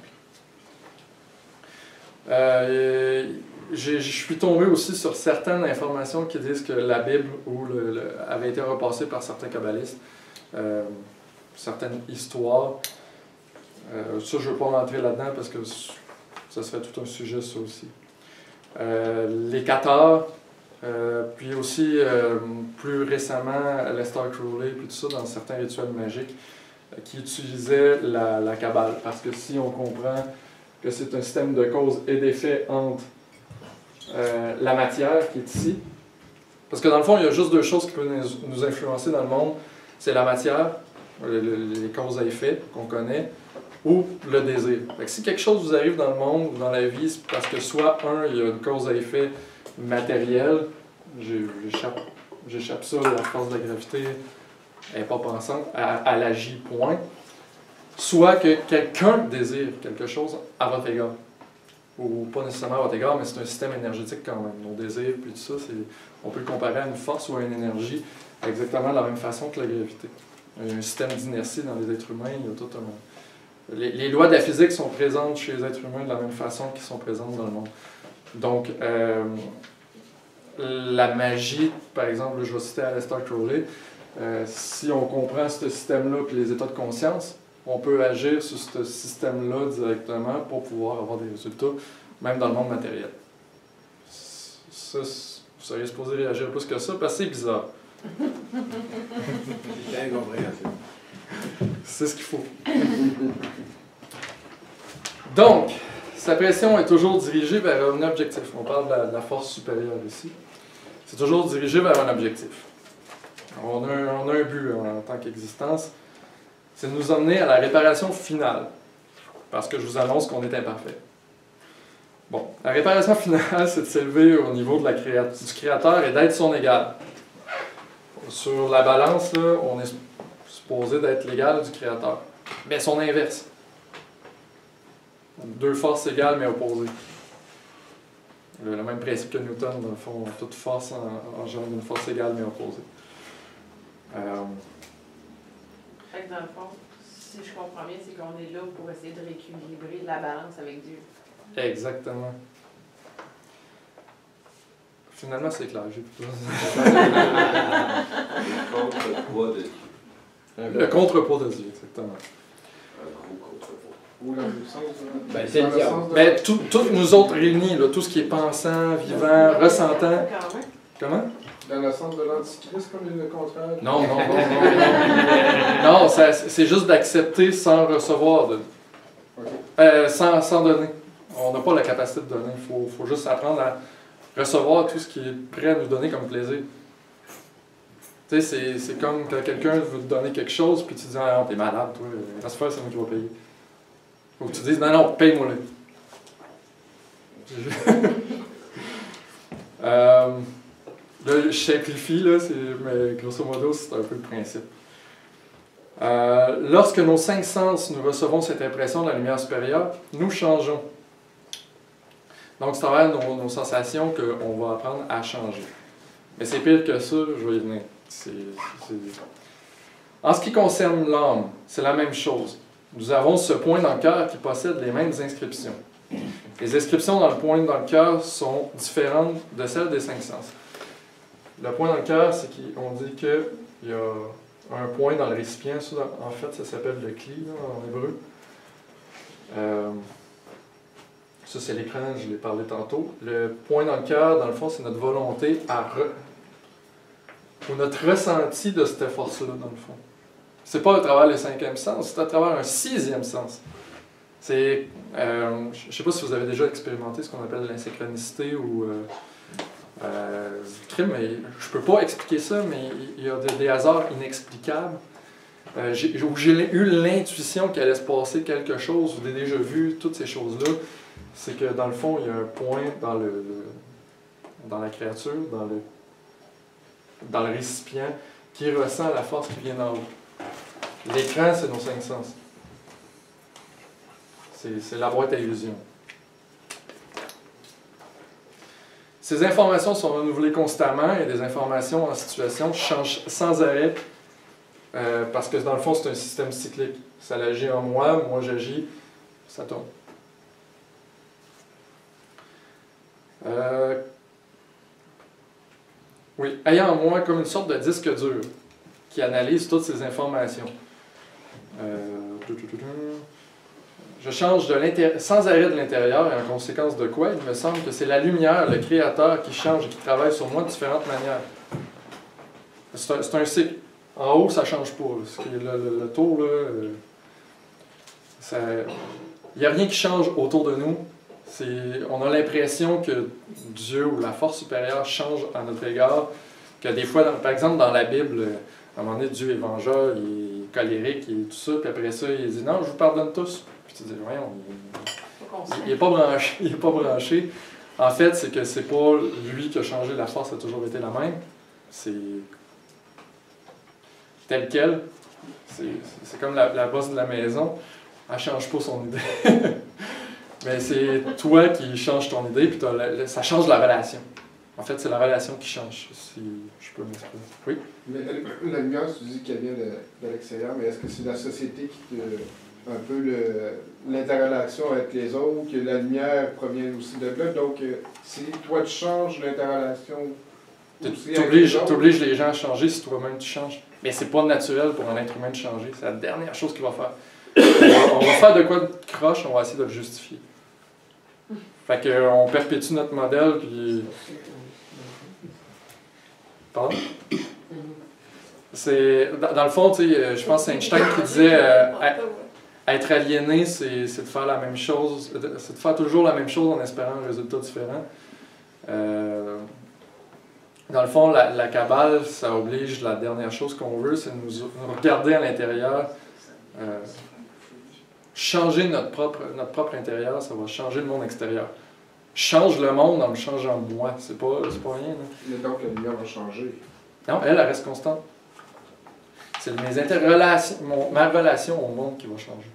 Euh, je suis tombé aussi sur certaines informations qui disent que la Bible ou le, le, avait été repassée par certains kabbalistes, euh, certaines histoires. Euh, ça, je ne veux pas rentrer là-dedans parce que ça serait tout un sujet, ça aussi. Euh, les Cathars, euh, puis aussi euh, plus récemment Aleister Crowley, puis tout ça dans certains rituels magiques euh, qui utilisaient la, la Kabbale. Parce que si on comprend que c'est un système de cause et d'effet entre euh, la matière qui est ici, parce que dans le fond, il y a juste deux choses qui peuvent nous, nous influencer dans le monde, c'est la matière, le, le, les causes à effet qu'on connaît, ou le désir. Fait que si quelque chose vous arrive dans le monde ou dans la vie, c'est parce que soit, un, il y a une cause à effet matérielle, j'échappe, j'échappe ça, la force de la gravité n'est pas pensante, à, à l'agit point, soit que quelqu'un désire quelque chose à votre égard. Ou pas nécessairement à votre égard, mais c'est un système énergétique quand même. Nos désirs, puis tout ça, c'est, on peut le comparer à une force ou à une énergie exactement de la même façon que la gravité. Il y a un système d'inertie dans les êtres humains, il y a tout un... Les, les lois de la physique sont présentes chez les êtres humains de la même façon qu'ils sont présentes dans le monde. Donc, euh, la magie, par exemple, je vais citer Aleister Crowley, euh, si on comprend ce système-là et les états de conscience, on peut agir sur ce système-là directement pour pouvoir avoir des résultats, même dans le monde matériel. Ça, vous seriez supposé réagir plus que ça, parce que c'est bizarre. C'est ce qu'il faut. Donc, sa pression est toujours dirigée vers un objectif. On parle de la, de la force supérieure ici. C'est toujours dirigé vers un objectif. On a un, on a un but en, en tant qu'existence. C'est de nous emmener à la réparation finale. Parce que je vous annonce qu'on est imparfait. Bon, la réparation finale, c'est de s'élever au niveau de la créa du créateur et d'être son égal. Sur la balance, là, on est supposé d'être l'égal du créateur. Mais son inverse. Deux forces égales mais opposées. Le, le même principe que Newton, dans le fond, toute force engendre une force égale mais opposée. Euh... Fait que dans le fond, si je comprends bien, c'est qu'on est là pour essayer de rééquilibrer la balance avec Dieu. Exactement. Finalement, c'est clair. J'ai plus Contrepoids de Dieu. Le contrepoids de Dieu, exactement. Un gros contrepoids. Ou dans le sens de... Ben, c'est le diable. Mais tous nous autres réunis, là, tout ce qui est pensant, vivant, ressentant. Comment? Dans le sens de l'antichrist, comme le contraire? Non, non, non, non. Non, c'est juste d'accepter sans recevoir, de, Okay. euh, sans, sans donner. On n'a pas la capacité de donner. Il faut, faut juste apprendre à recevoir tout ce qui est prêt à nous donner comme plaisir. Tu sais, c'est comme quand quelqu'un veut te donner quelque chose, puis tu dis « Ah non, t'es malade, toi, à ce faire, c'est moi qui vais payer. » Faut que tu dises « Non, non, paye-moi-le. » euh, Là, je simplifie, là, mais grosso modo, c'est un peu le principe. Euh, lorsque nos cinq sens, nous recevons cette impression de la lumière supérieure, nous changeons. Donc, c'est à travers nos, nos sensations qu'on va apprendre à changer. Mais c'est pire que ça, je vais y venir. C'est, c'est... En ce qui concerne l'âme, c'est la même chose. Nous avons ce point dans le cœur qui possède les mêmes inscriptions. Les inscriptions dans le point dans le cœur sont différentes de celles des cinq sens. Le point dans le cœur, c'est qu'on dit qu'il y a un point dans le récipient. Ça, en fait, ça s'appelle le cli là, en hébreu. Euh, ça, c'est l'écran, je l'ai parlé tantôt. Le point dans le cœur, dans le fond, c'est notre volonté à re... ou notre ressenti de cette force-là, dans le fond. C'est pas à travers le cinquième sens, c'est à travers un sixième sens. C'est, euh, je ne sais pas si vous avez déjà expérimenté ce qu'on appelle l'insynchronicité ou... Euh, Euh, mais je peux pas expliquer ça, mais il y a des, des hasards inexplicables. Euh, j'ai, où j'ai eu l'intuition qu'il allait se passer quelque chose, vous avez déjà vu toutes ces choses-là. C'est que dans le fond, il y a un point dans, le, le, dans la créature, dans le, dans le récipient, qui ressent la force qui vient d'en haut. L'écran, c'est nos cinq sens. C'est la boîte à illusions. Ces informations sont renouvelées constamment et des informations en situation changent sans arrêt euh, parce que dans le fond, c'est un système cyclique. Ça agit en moi, moi j'agis, ça tourne. Euh, oui, ayant en moi comme une sorte de disque dur qui analyse toutes ces informations. Euh, je change de sans arrêt de l'intérieur et en conséquence de quoi, il me semble que c'est la lumière, le créateur, qui change et qui travaille sur moi de différentes manières. C'est un, un cycle. En haut, ça ne change pas. Le, le, le tour, là, ça, il n'y a rien qui change autour de nous. On a l'impression que Dieu ou la force supérieure change à notre égard. Que des fois, dans, par exemple, dans la Bible, à un moment donné, Dieu est vengeur, il est colérique, il est tout ça, puis après ça, il dit « Non, je vous pardonne tous ». Puis tu dis « Voyons, il n'est pas branché. Il est pas branché. » En fait, c'est que c'est pas lui qui a changé, la force a toujours été la même. C'est tel quel. C'est comme la, la bosse de la maison. Elle ne change pas son idée. Mais c'est toi qui changes ton idée, puis la, ça change la relation. En fait, c'est la relation qui change, si je peux m'exprimer. Oui? Mais la lumière, tu dis qu'elle vient de, de l'extérieur, mais est-ce que c'est la société qui te... un peu l'interrelation avec les autres, que la lumière provient aussi de là, donc si toi tu changes l'interrelation aussi avec les autres... Tu obliges les gens à changer si toi-même tu changes. Mais c'est pas naturel pour un être humain de changer, c'est la dernière chose qu'il va faire. On va faire de quoi de croche, on va essayer de le justifier. Fait qu'on perpétue notre modèle, puis... Pardon? C'est, dans, dans le fond, tu sais, je pense que c'est Einstein qui disait euh, être aliéné, c'est de faire la même chose, c'est de faire toujours la même chose en espérant un résultat différent. Euh, dans le fond, la, la Kabbale, ça oblige, la dernière chose qu'on veut, c'est nous, nous regarder à l'intérieur, euh, changer notre propre, notre propre intérieur, ça va changer le monde extérieur. Change le monde en me changeant moi, c'est pas, pas rien. Là. Mais donc la lumière va changer. Non, elle, elle reste constante. C'est mes interrelations, mon, ma relation au monde qui va changer.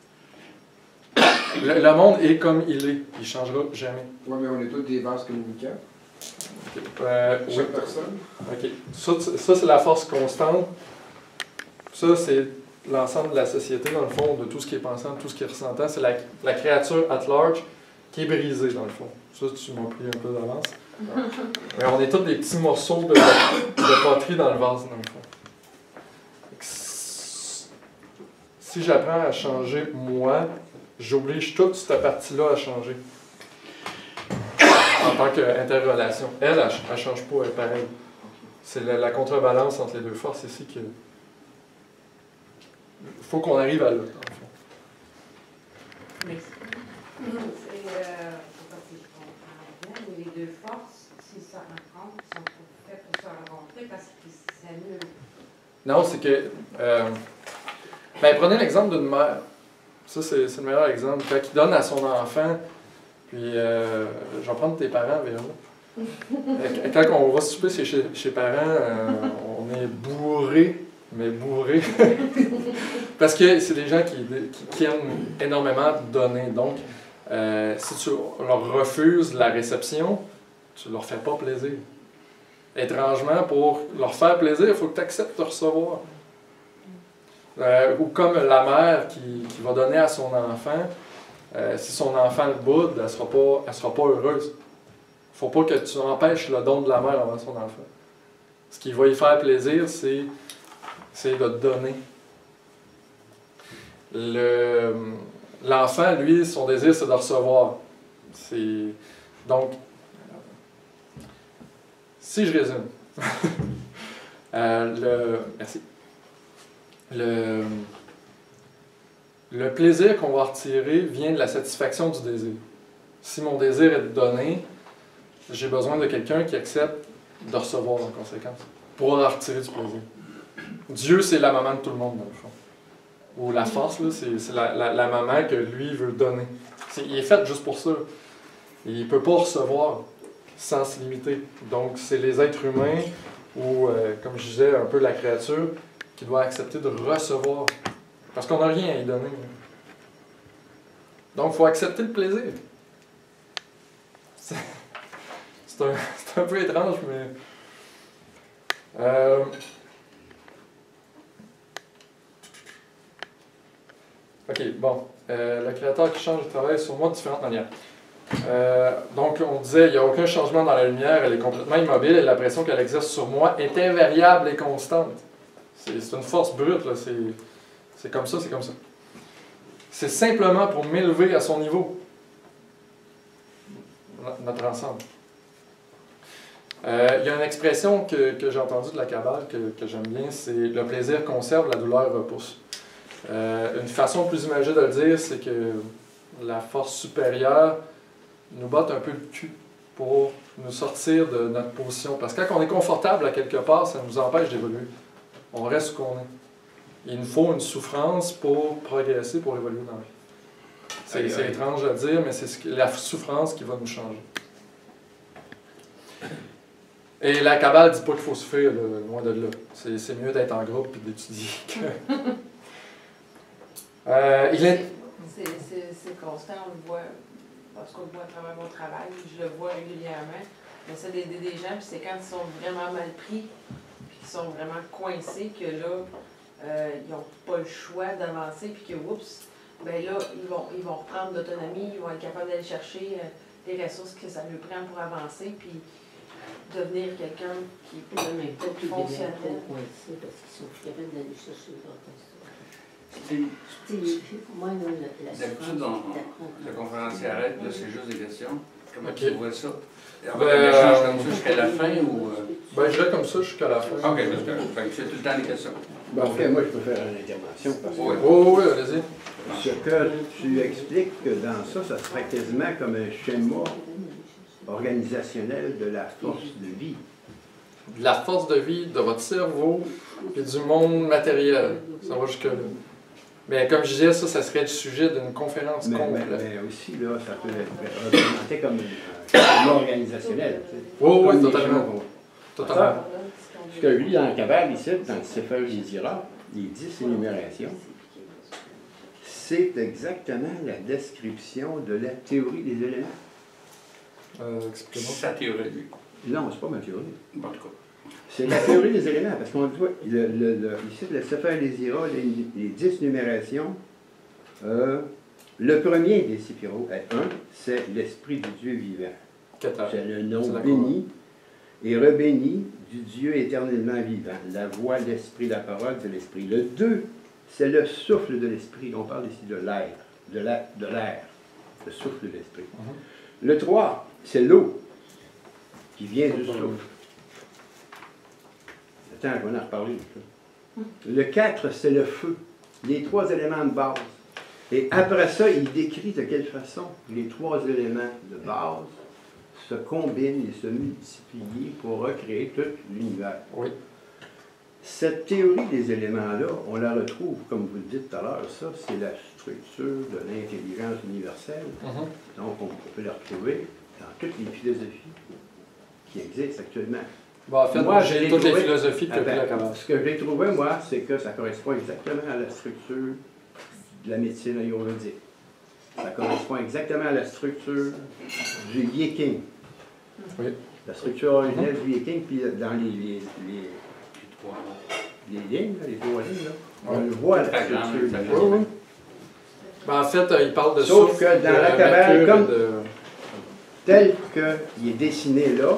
Le, le monde est comme il est, il ne changera jamais. Oui, mais on est tous des vases communicants. Okay. Euh, Chaque oui. personne. OK. Ça, ça c'est la force constante. Ça, c'est l'ensemble de la société, dans le fond, de tout ce qui est pensant, de tout ce qui est ressentant. C'est la, la créature at large qui est brisée, dans le fond. Ça, tu m'as pris un peu d'avance. Mais on est tous des petits morceaux de, de poterie dans le vase, dans le fond. Si j'apprends à changer moi, j'oblige toute cette partie-là à changer. En tant qu'interrelation. Elle, elle ne change pas, elle est pareille. C'est la, la contrebalance entre les deux forces ici que... Il faut qu'on arrive à là, dans le fond. Merci. C'est, euh, je sais pas si je comprends bien, mais les deux forces, s'ils se rencontrent, sont faites pour se rencontrer parce qu'ils s'annulent. Non, c'est que... Euh, ben, prenez l'exemple d'une mère. Ça, c'est le meilleur exemple. Quand il donne à son enfant, puis euh, je vais prendre tes parents, Véro. Quand on va souper chez, chez, chez parents, euh, on est bourré, mais bourré. Parce que c'est des gens qui, qui, qui aiment énormément donner. Donc, euh, si tu leur refuses la réception, tu leur fais pas plaisir. Étrangement, pour leur faire plaisir, il faut que tu acceptes de recevoir. Euh, ou comme la mère qui, qui va donner à son enfant, euh, si son enfant le boude, elle ne sera pas, elle sera pas heureuse. Il ne faut pas que tu empêches le don de la mère avant son enfant. Ce qui va y faire plaisir, c'est de donner. L'enfant, lui, son désir, c'est de recevoir. Donc, si je résume, euh, le, merci. Le, le plaisir qu'on va retirer vient de la satisfaction du désir. Si mon désir est de donner, j'ai besoin de quelqu'un qui accepte de recevoir en conséquence pour en retirer du plaisir. Dieu, c'est la maman de tout le monde, dans le fond. Ou la force, c'est la, la, la maman que lui veut donner. Est, il est fait juste pour ça. Il ne peut pas recevoir sans se limiter. Donc, c'est les êtres humains ou, euh, comme je disais, un peu la créature qui doit accepter de recevoir. Parce qu'on n'a rien à y donner. Donc, il faut accepter le plaisir. C'est c'est un, c'est un peu étrange, mais... Euh... Ok, bon. Euh, le créateur qui change il travaille sur moi de différentes manières. Euh, donc, on disait, il n'y a aucun changement dans la lumière, elle est complètement immobile et la pression qu'elle exerce sur moi est invariable et constante. C'est c'est une force brute, là. C'est c'est comme ça, c'est comme ça. C'est simplement pour m'élever à son niveau. Notre ensemble. Euh, il y a une expression que, que j'ai entendue de la Kabbale que, que j'aime bien, c'est « le plaisir conserve, la douleur repousse ». Euh, une façon plus imagée de le dire, c'est que la force supérieure nous botte un peu le cul pour nous sortir de notre position. Parce que quand on est confortable à quelque part, ça nous empêche d'évoluer. On reste où qu'on est. Il nous faut une souffrance pour progresser, pour évoluer dans la vie. C'est c'est étrange à dire, mais c'est ce qui- la souffrance qui va nous changer. Et la Kabbale ne dit pas qu'il faut souffrir, là, loin de là. C'est c'est mieux d'être en groupe et d'étudier que... Euh, il est... C'est c'est- c'est constant, on le voit, en tout cas moi à travers mon travail, je le vois régulièrement. J'essaie d'aider des gens, puis c'est quand ils sont vraiment mal pris, puis qu'ils sont vraiment coincés, que là, euh, ils n'ont pas le choix d'avancer, puis que, oups, ben là, ils vont, ils vont reprendre l'autonomie, ils vont être capables d'aller chercher euh, les ressources que ça leur prend pour avancer, puis devenir quelqu'un qui Oui, mais peut-être qu'ils fonctionnel. deviennent trop coincés parce qu'ils sont plus capables d'aller chercher leur reste. C'est- Tu sais, moi, là, la, la D'habitude, souffrance, on- d'apprendre. Le conférencier arrête, là, c'est juste des questions. Comment Ok. tu vois ça? Et on Ben, va l'échange comme euh, ça jusqu'à la fin ou. euh? Ben, je vais comme ça jusqu'à la fin. Ok, parce que fait que c'est tout le temps des questions. Ben, en fait, moi, je peux faire une intervention parce que Oui. Oh, oui, allez-y. ce que tu expliques dans ça, ça serait quasiment comme un schéma organisationnel de la force de vie. De la force de vie de votre cerveau et du monde matériel. Ça va jusque-là. Mais comme je disais, ça, ça serait le sujet d'une conférence Mais, mais, complète. mais aussi, là, ça peut être représenté comme un schéma organisationnel. tu sais. Oui, oui, Comme les totalement. schémas qu'on- Totalement. Ce que je lis dans le Kabbale ici, dans le Sefer Yetzirah, les dix énumérations, c'est exactement la description de la théorie des éléments. Euh, C'est expliquez-moi. sa théorie, lui. Non, c'est pas ma théorie. En tout cas. C'est la théorie des éléments, parce qu'on dit, le, le, le, ici, le Sefer Yetzirah, les, les dix numérations, euh, le premier des Séphiroth, est un, c'est l'Esprit du Dieu vivant. Quatre heures. C'est le nom C'est la béni et rebéni du Dieu éternellement vivant. La voix, l'Esprit, la parole, c'est l'Esprit. Le deux, c'est le souffle de l'Esprit. On parle ici de l'air, de l'air, de l'air, le souffle de l'Esprit. Mhm. Le trois, c'est l'eau qui vient du souffle. Attends, on va en reparler. Le quatre, c'est le feu. Les trois éléments de base. Et après ça, il décrit de quelle façon les trois éléments de base se combinent et se multiplient pour recréer tout l'univers. Oui. Cette théorie des éléments-là, on la retrouve, comme vous le dites tout à l'heure, ça, c'est la structure de l'intelligence universelle. Mhm. Donc, on peut la retrouver dans toutes les philosophies qui existent actuellement. Bon, en fait, Moi, je j'ai l'ai toutes les trouvé- philosophies que Ah ben, la Kabbale. ce que j'ai trouvé, moi, c'est que ça correspond exactement à la structure de la médecine ayurvédique. Ça correspond exactement à la structure du Yiking. Oui. La structure originelle du Yiking, puis dans les, les, les, les lignes, là, les trois lignes, là, on Ouais. le voit, la Très grand, structure. très du grand. Yiking. Ben, en fait, euh, il parle de Sauf souffle, que dans de la Kabbale, mercure comme- et de... Tel qu'il est dessiné là,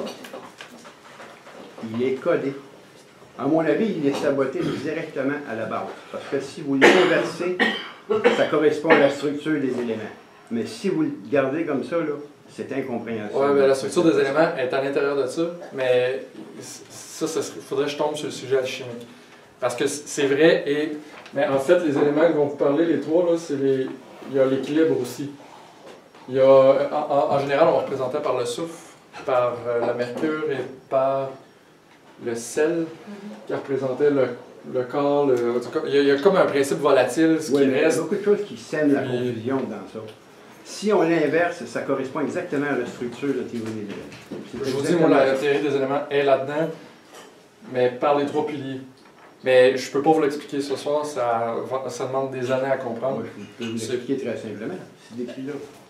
il est codé. À mon avis, il est saboté directement à la base. Parce que si vous l'inversez, ça correspond à la structure des éléments. Mais si vous le gardez comme ça, là, c'est incompréhensible. Ouais, ben, la structure des éléments est à l'intérieur de ça, mais ça, ça serait- faudrait que je tombe sur le sujet alchimique. Parce que c'est vrai, et mais en fait, les éléments dont vous parlez, les trois, là, c'est les... il y a l'équilibre aussi. Il y a, en, en- en général, on représentait par le souffle, par euh, la mercure et par le sel, qui représentait le, le corps. Le, en tout cas, il, y a, il y a comme un principe volatile, ce Oui, qui mais il y a reste. beaucoup de choses qui sèment la Puis- confusion dans ça. Si on l'inverse, ça correspond exactement à la structure de la théorie des éléments. C'est Je vous dis, moi, la, la théorie des éléments est là-dedans. mais par les trois piliers. Mais je peux pas vous l'expliquer ce soir, ça, ça demande des années à comprendre. Moi, je peux vous l'expliquer très simplement. C'est décrit là.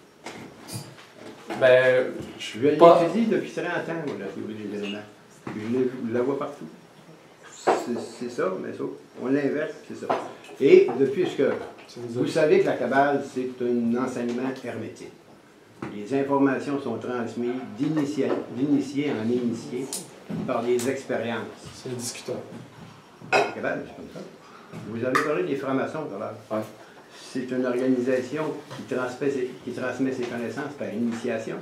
Ben, je Je suis l'ai pas... étudié depuis trente ans, moi, la théorie des éléments. Puis Je, l'ai- je la vois partout. C'est c'est ça, mais ça, on l'inverse, c'est ça. Et depuis ce que vous savez que la Kabbale, c'est un enseignement hermétique. Les informations sont transmises d'initié d'initié en initié par des expériences. C'est discutable. La Kabbale, c'est comme ça. Vous avez parlé des francs-maçons tout à l'heure. Ouais. C'est une organisation qui transmet, ses, qui transmet ses connaissances par initiation.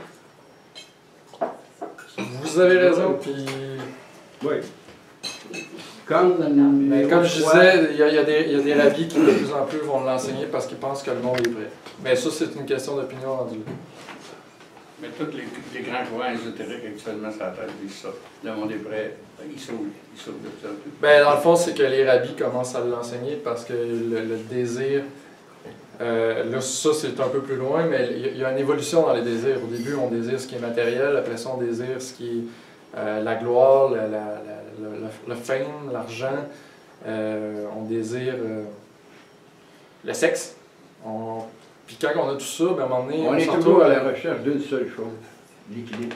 Vous avez raison, puis... Oui. Comme, Mais comme je fois- disais, il y, a- il y a des- il y a des rabbis qui de plus en plus vont l'enseigner parce qu'ils pensent que le monde est prêt. Mais ça, c'est une question d'opinion rendue là. Mais tous les, les grands courants ésotériques actuellement sur la Terre disent ça. Le monde est prêt, ils sauvent, ils sauvent de plus en plus. Ben, dans le fond, c'est que les rabbis commencent à l'enseigner parce que le, le désir, euh, là, ça c'est un peu plus loin, mais il y, a- il y a une évolution dans les désirs. Au début, on désire ce qui est matériel, après ça, on désire ce qui est euh, la gloire, la, la, la, le, le, le fame, l'argent, euh, on désire euh, le sexe. On... Puis quand on a tout ça, ben, à un moment donné, On on, est se toujours retrouve à à la recherche d'une seule chose, l'équilibre.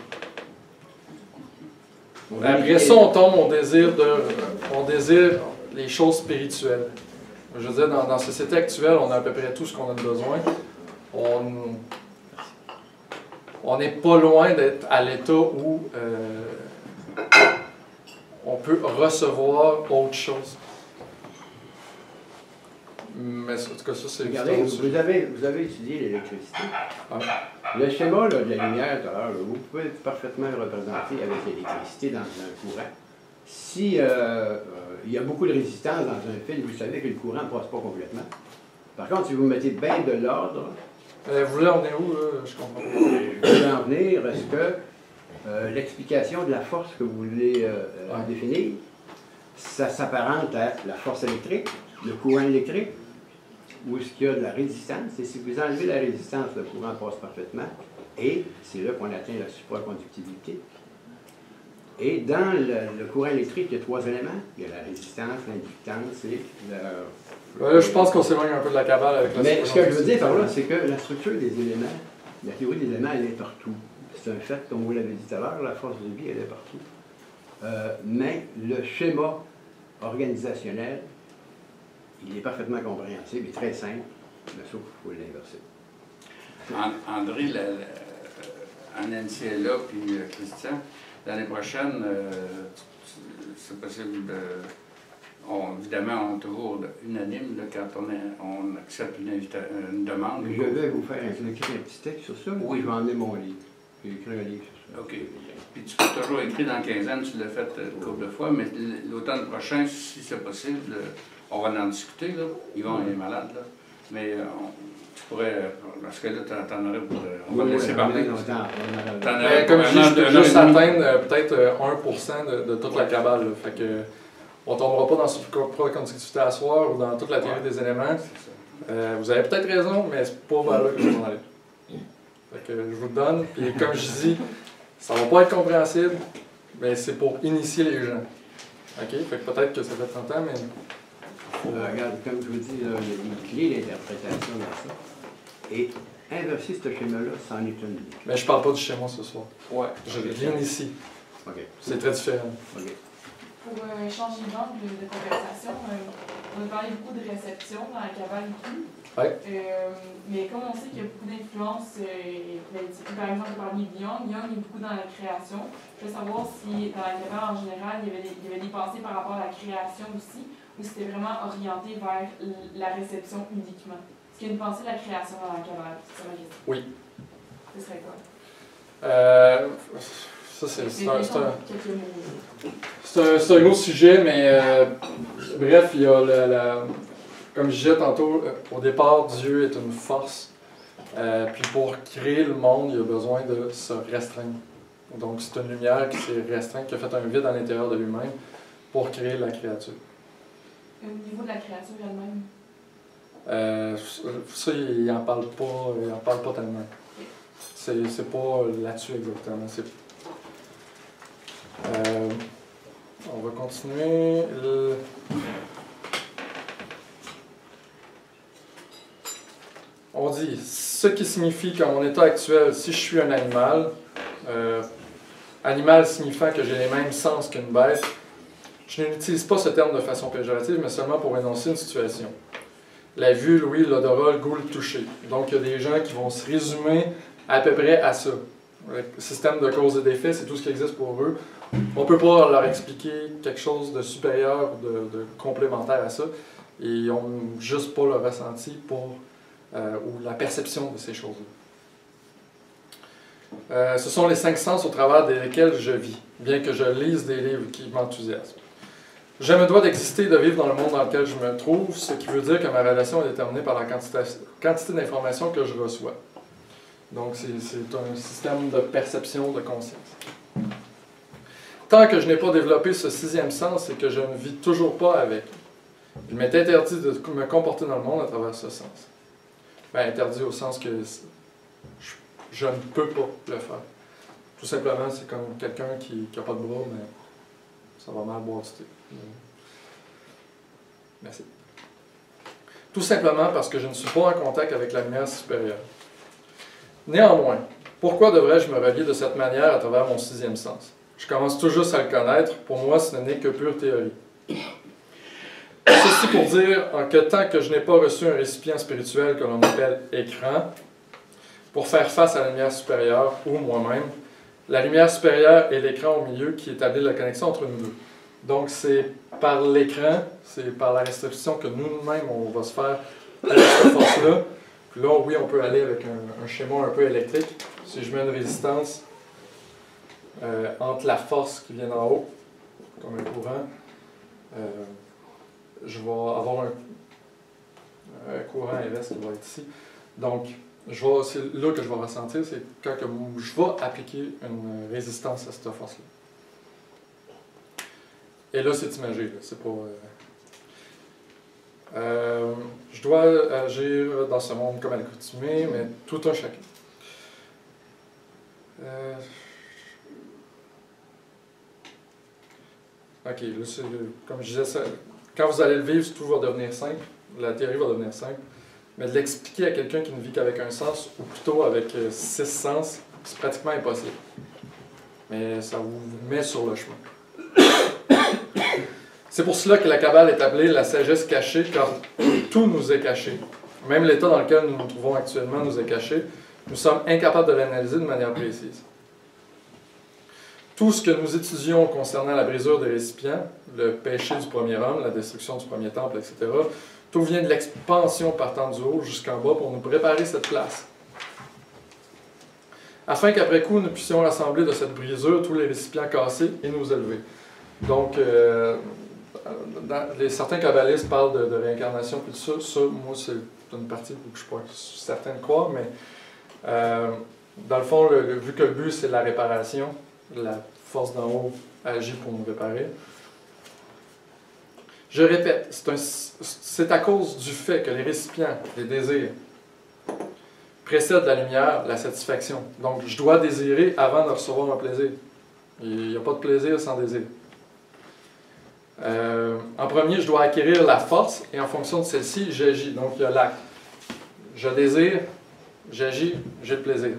On veut Après ça, l'équilibre. on tombe au désir de. On désire les choses spirituelles. Je veux dire, dans, dans la société actuelle, on a à peu près tout ce qu'on a besoin. On on n'est pas loin d'être à l'état où euh, on peut recevoir autre chose. Mais en tout cas, ça, c'est Regardez, vous avez, vous avez étudié l'électricité. Ouais. Le schéma là, de la lumière tout à l'heure, là, vous pouvez parfaitement le représenter avec l'électricité dans un courant. Si euh, euh, il y a beaucoup de résistance dans un fil, vous savez que le courant ne passe pas complètement. Par contre, si vous mettez bien de l'ordre, Euh, vous voulez en est où, là? Je comprends pas. je vais en venir, est-ce que euh, l'explication de la force que vous voulez euh, euh, Ouais. définir, ça s'apparente à la force électrique, le courant électrique, ou est-ce qu'il y a de la résistance? Et si vous enlevez la résistance, le courant passe parfaitement, et c'est là qu'on atteint la supraconductibilité. Et dans le, le courant électrique, il y a trois éléments. Il y a la résistance, l'inductance et la... Là, je pense qu'on s'éloigne un peu de la cabale avec la Mais ce que je veux dire par là, c'est que la structure des éléments, la théorie des éléments, elle est partout. C'est un fait, comme vous l'avez dit tout à l'heure, la force de vie, elle est partout. Euh, mais le schéma organisationnel, il est parfaitement compréhensible et très simple, mais sauf qu'il faut l'inverser. An- André, la, la, en N C L A puis euh, Christian, l'année prochaine, euh, c'est possible de. On, évidemment, on est toujours unanime là, quand on, est, on accepte une, invita- une demande. Je vais vous faire un, écrire un petit texte sur ça, Oui. oui. Je vais emmener mon livre. J'ai écrit un livre sur ça. OK. Puis tu peux toujours écrire dans quinze ans, tu l'as fait euh, une couple de fois, mais l- l'automne prochain, si c'est possible, euh, on va en discuter. Là. Yvon est malade, là. Mais euh, on, tu pourrais. euh, Parce que là, t'en, t'en aurais pour. euh, on va Oui, le laisser oui, parler. on attend, on attend. T'en Mais aurais comme pour je dis, un an, je peux deux ans juste et demi. atteindre euh, peut-être euh, un pour cent de, de toute la cabale. Là. Fait que, on ne tombera pas dans cette conductivité à soir ou dans toute la théorie des éléments. C'est ça. Euh, vous avez peut-être raison, mais c'est pas vers là que je vais en aller. Fait que je vous le donne. Puis comme je dis, ça va pas être compréhensible, mais c'est pour initier les gens. OK? Fait que peut-être que ça fait trente ans, mais. Euh, regarde, comme je vous dis, là, il y a des clés d'interprétation dans ça. Et inverser ce schéma-là, c'en est une. Mais je parle pas du schéma ce soir. Ouais. Je viens ici. OK. C'est très différent. OK. Pour euh, changer d'angle de, de conversation, euh, on a parlé beaucoup de réception dans la cabale et tout. Ouais. Euh, mais comme on sait qu'il y a beaucoup d'influences, euh, ben, par exemple parmi Young, Young est beaucoup dans la création. Je veux savoir si dans la cabale en général, il y avait des, il y avait des pensées par rapport à la création aussi, ou si c'était vraiment orienté vers l- la réception uniquement. Est-ce qu'il y a une pensée de la création dans la cabale? C'est ça ma question. Oui. Ce serait quoi? Euh, ça, c'est c'est un, c'est un- Quelques mots. c'est un- c'est un gros sujet, mais euh, bref, il y a la, la- comme je disais tantôt, euh, au départ, Dieu est une force. Euh, puis pour créer le monde, il a besoin de se restreindre. Donc c'est une lumière qui s'est restreinte, qui a fait un vide à l'intérieur de lui-même pour créer la créature. Au niveau de la créature elle-même, Euh, ça, il n'en parle pas, il en parle pas tellement. C'est c'est pas là-dessus exactement. C'est- Euh, on va continuer. Le... On dit, ce qui signifie qu'à mon état actuel, si je suis un animal, euh, animal signifiant que j'ai les mêmes sens qu'une bête, je n'utilise pas ce terme de façon péjorative, mais seulement pour énoncer une situation. La vue, l'ouïe, l'odorat, le goût, le toucher. Donc, il y a des gens qui vont se résumer à peu près à ça. Le système de cause et d'effet, c'est tout ce qui existe pour eux. On ne peut pas leur expliquer quelque chose de supérieur, de, de complémentaire à ça. Et ils n'ont juste pas le ressenti pour, euh, ou la perception de ces choses-là. Euh, ce sont les cinq sens au travers desquels je vis, bien que je lise des livres qui m'enthousiasment. Je me dois d'exister et de vivre dans le monde dans lequel je me trouve, ce qui veut dire que ma relation est déterminée par la quantité, quantité d'informations que je reçois. Donc, c'est un système de perception, de conscience. Tant que je n'ai pas développé ce sixième sens et que je ne vis toujours pas avec, il m'est interdit de me comporter dans le monde à travers ce sens. Ben, interdit au sens que je, je ne peux pas le faire. Tout simplement, c'est comme quelqu'un qui n'a pas de bras, mais ça va mal boire du thé. Merci. Tout simplement parce que je ne suis pas en contact avec la lumière supérieure. Néanmoins, pourquoi devrais-je me relier de cette manière à travers mon sixième sens? Je commence tout juste à le connaître. Pour moi, ce n'est que pure théorie. Ceci pour dire que tant que je n'ai pas reçu un récipient spirituel que l'on appelle écran, pour faire face à la lumière supérieure ou moi-même, la lumière supérieure et l'écran au milieu qui établit la connexion entre nous deux. Donc, c'est par l'écran, c'est par la restriction que nous-mêmes, on va se faire avec cette force-là. Puis là, oui, on peut aller avec un, un schéma un peu électrique. Si je mets une résistance euh, entre la force qui vient d'en haut, comme un courant, euh, je vais avoir un, un courant inverse qui va être ici. Donc, c'est là que je vais ressentir, c'est quand que je vais appliquer une résistance à cette force-là. Et là, c'est imagé, c'est pas... Euh, euh, je dois agir dans ce monde comme à l'accoutumée, mais tout un chacun. Euh, ok, là, c'est... Comme je disais, ça, quand vous allez le vivre, tout va devenir simple, la théorie va devenir simple, mais de l'expliquer à quelqu'un qui ne vit qu'avec un sens, ou plutôt avec euh, six sens, c'est pratiquement impossible. Mais ça vous met sur le chemin. C'est pour cela que la Kabbale est appelée la sagesse cachée, car tout nous est caché. Même l'état dans lequel nous nous trouvons actuellement nous est caché. Nous sommes incapables de l'analyser de manière précise. Tout ce que nous étudions concernant la brisure des récipients, le péché du premier homme, la destruction du premier temple, et cetera, tout vient de l'expansion partant du haut jusqu'en bas pour nous préparer cette place. Afin qu'après coup, nous puissions rassembler de cette brisure tous les récipients cassés et nous élever. Donc, euh, dans les, certains kabbalistes parlent de, de réincarnation, puis tout ça. Ça, moi, c'est une partie où je ne suis pas certain de croire, mais euh, dans le fond, le, le, vu que le but, c'est la réparation, la force d'en haut agit pour nous réparer. Je répète, c'est à cause du fait que les récipients, les désirs, précèdent la lumière, la satisfaction. Donc, je dois désirer avant de recevoir un plaisir. Il n'y a pas de plaisir sans désir. Euh, en premier, je dois acquérir la force et en fonction de celle-ci, j'agis. Donc, il y a l'acte. Je désire, j'agis, j'ai le plaisir.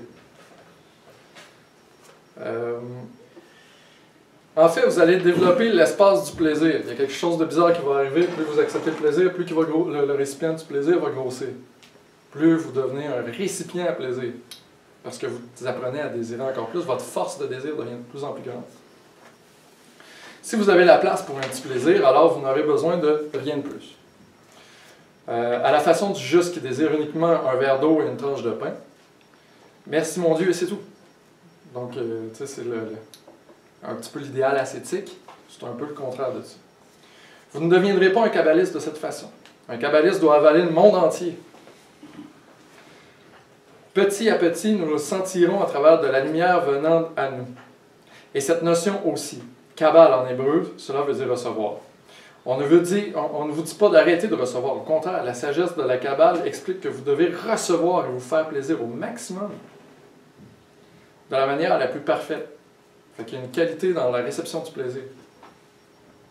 Euh, en fait, vous allez développer l'espace du plaisir. Il y a quelque chose de bizarre qui va arriver. Plus vous acceptez le plaisir, plus va le, le récipient du plaisir va grossir. Plus vous devenez un récipient à plaisir. Parce que vous apprenez à désirer encore plus. Votre force de désir devient de plus en plus grande. Si vous avez la place pour un petit plaisir, alors vous n'aurez besoin de rien de plus. Euh, à la façon du juste qui désire uniquement un verre d'eau et une tranche de pain, merci mon Dieu et c'est tout. Donc, euh, tu sais, c'est le, le, un petit peu l'idéal ascétique. C'est un peu le contraire de ça. Vous ne deviendrez pas un kabbaliste de cette façon. Un kabbaliste doit avaler le monde entier. Petit à petit, nous le sentirons à travers de la lumière venant à nous. Et cette notion aussi, Kabbale en hébreu, cela veut dire recevoir. On ne, veut dire, on, on ne vous dit pas d'arrêter de recevoir. Au contraire, la sagesse de la Kabbale explique que vous devez recevoir et vous faire plaisir au maximum, de la manière la plus parfaite. Fait qu'il y a une qualité dans la réception du plaisir.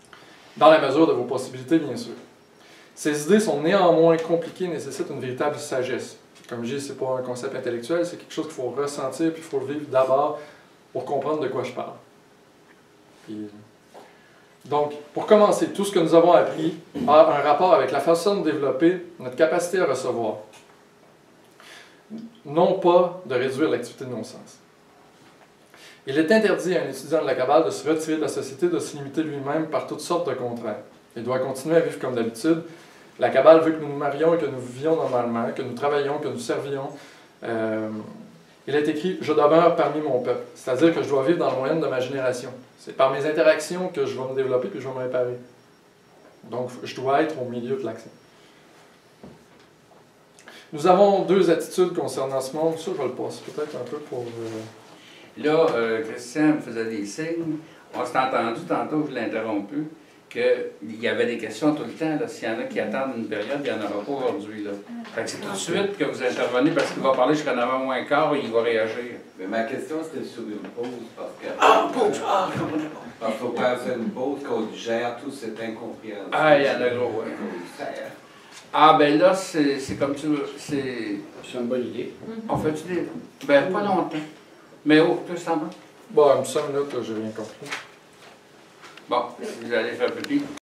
dans la mesure de vos possibilités, bien sûr. Ces idées sont néanmoins compliquées et nécessitent une véritable sagesse. Comme je dis, ce n'est pas un concept intellectuel, c'est quelque chose qu'il faut ressentir puis il faut le vivre d'abord pour comprendre de quoi je parle. Puis, donc, pour commencer, tout ce que nous avons appris a un rapport avec la façon de développer notre capacité à recevoir. Non pas de réduire l'activité de nos sens. Il est interdit à un étudiant de la Kabbale de se retirer de la société, de se limiter lui-même par toutes sortes de contraintes. Il doit continuer à vivre comme d'habitude. La Kabbale veut que nous nous marions et que nous vivions normalement, que nous travaillions, que nous servions. Euh, il est écrit « Je demeure parmi mon peuple », c'est-à-dire que je dois vivre dans le moyenne de ma génération. C'est par mes interactions que je vais me développer et que je vais me réparer. Donc, je dois être au milieu de l'action. Nous avons deux attitudes concernant ce monde. Ça, je vais le passer peut-être un peu pour... Euh... Là, euh, Christian me faisait des signes. On s'est entendu tantôt, je l'ai interrompu, qu'il y avait des questions tout le temps. S'il y en a qui attendent une période, il n'y en aura pas aujourd'hui. Fait que c'est tout de suite que vous intervenez parce qu'il va parler jusqu'à neuf heures moins quart et il va réagir. Mais ma question, c'était sur une pause, parce que... Ah, pause! Ah, je comprenais pas. Parce qu'il faut faire une pause qu'on gère tout cette incompréhension. Ah, il y en a gros, ouais. Ah, ben là, c'est comme tu veux. C'est C'est une bonne idée. On fait-tu des... Ben, pas longtemps. Mais oh, toi, ça va? Bon, il me semble là que j'ai rien compris. Bon, vous allez faire pipi.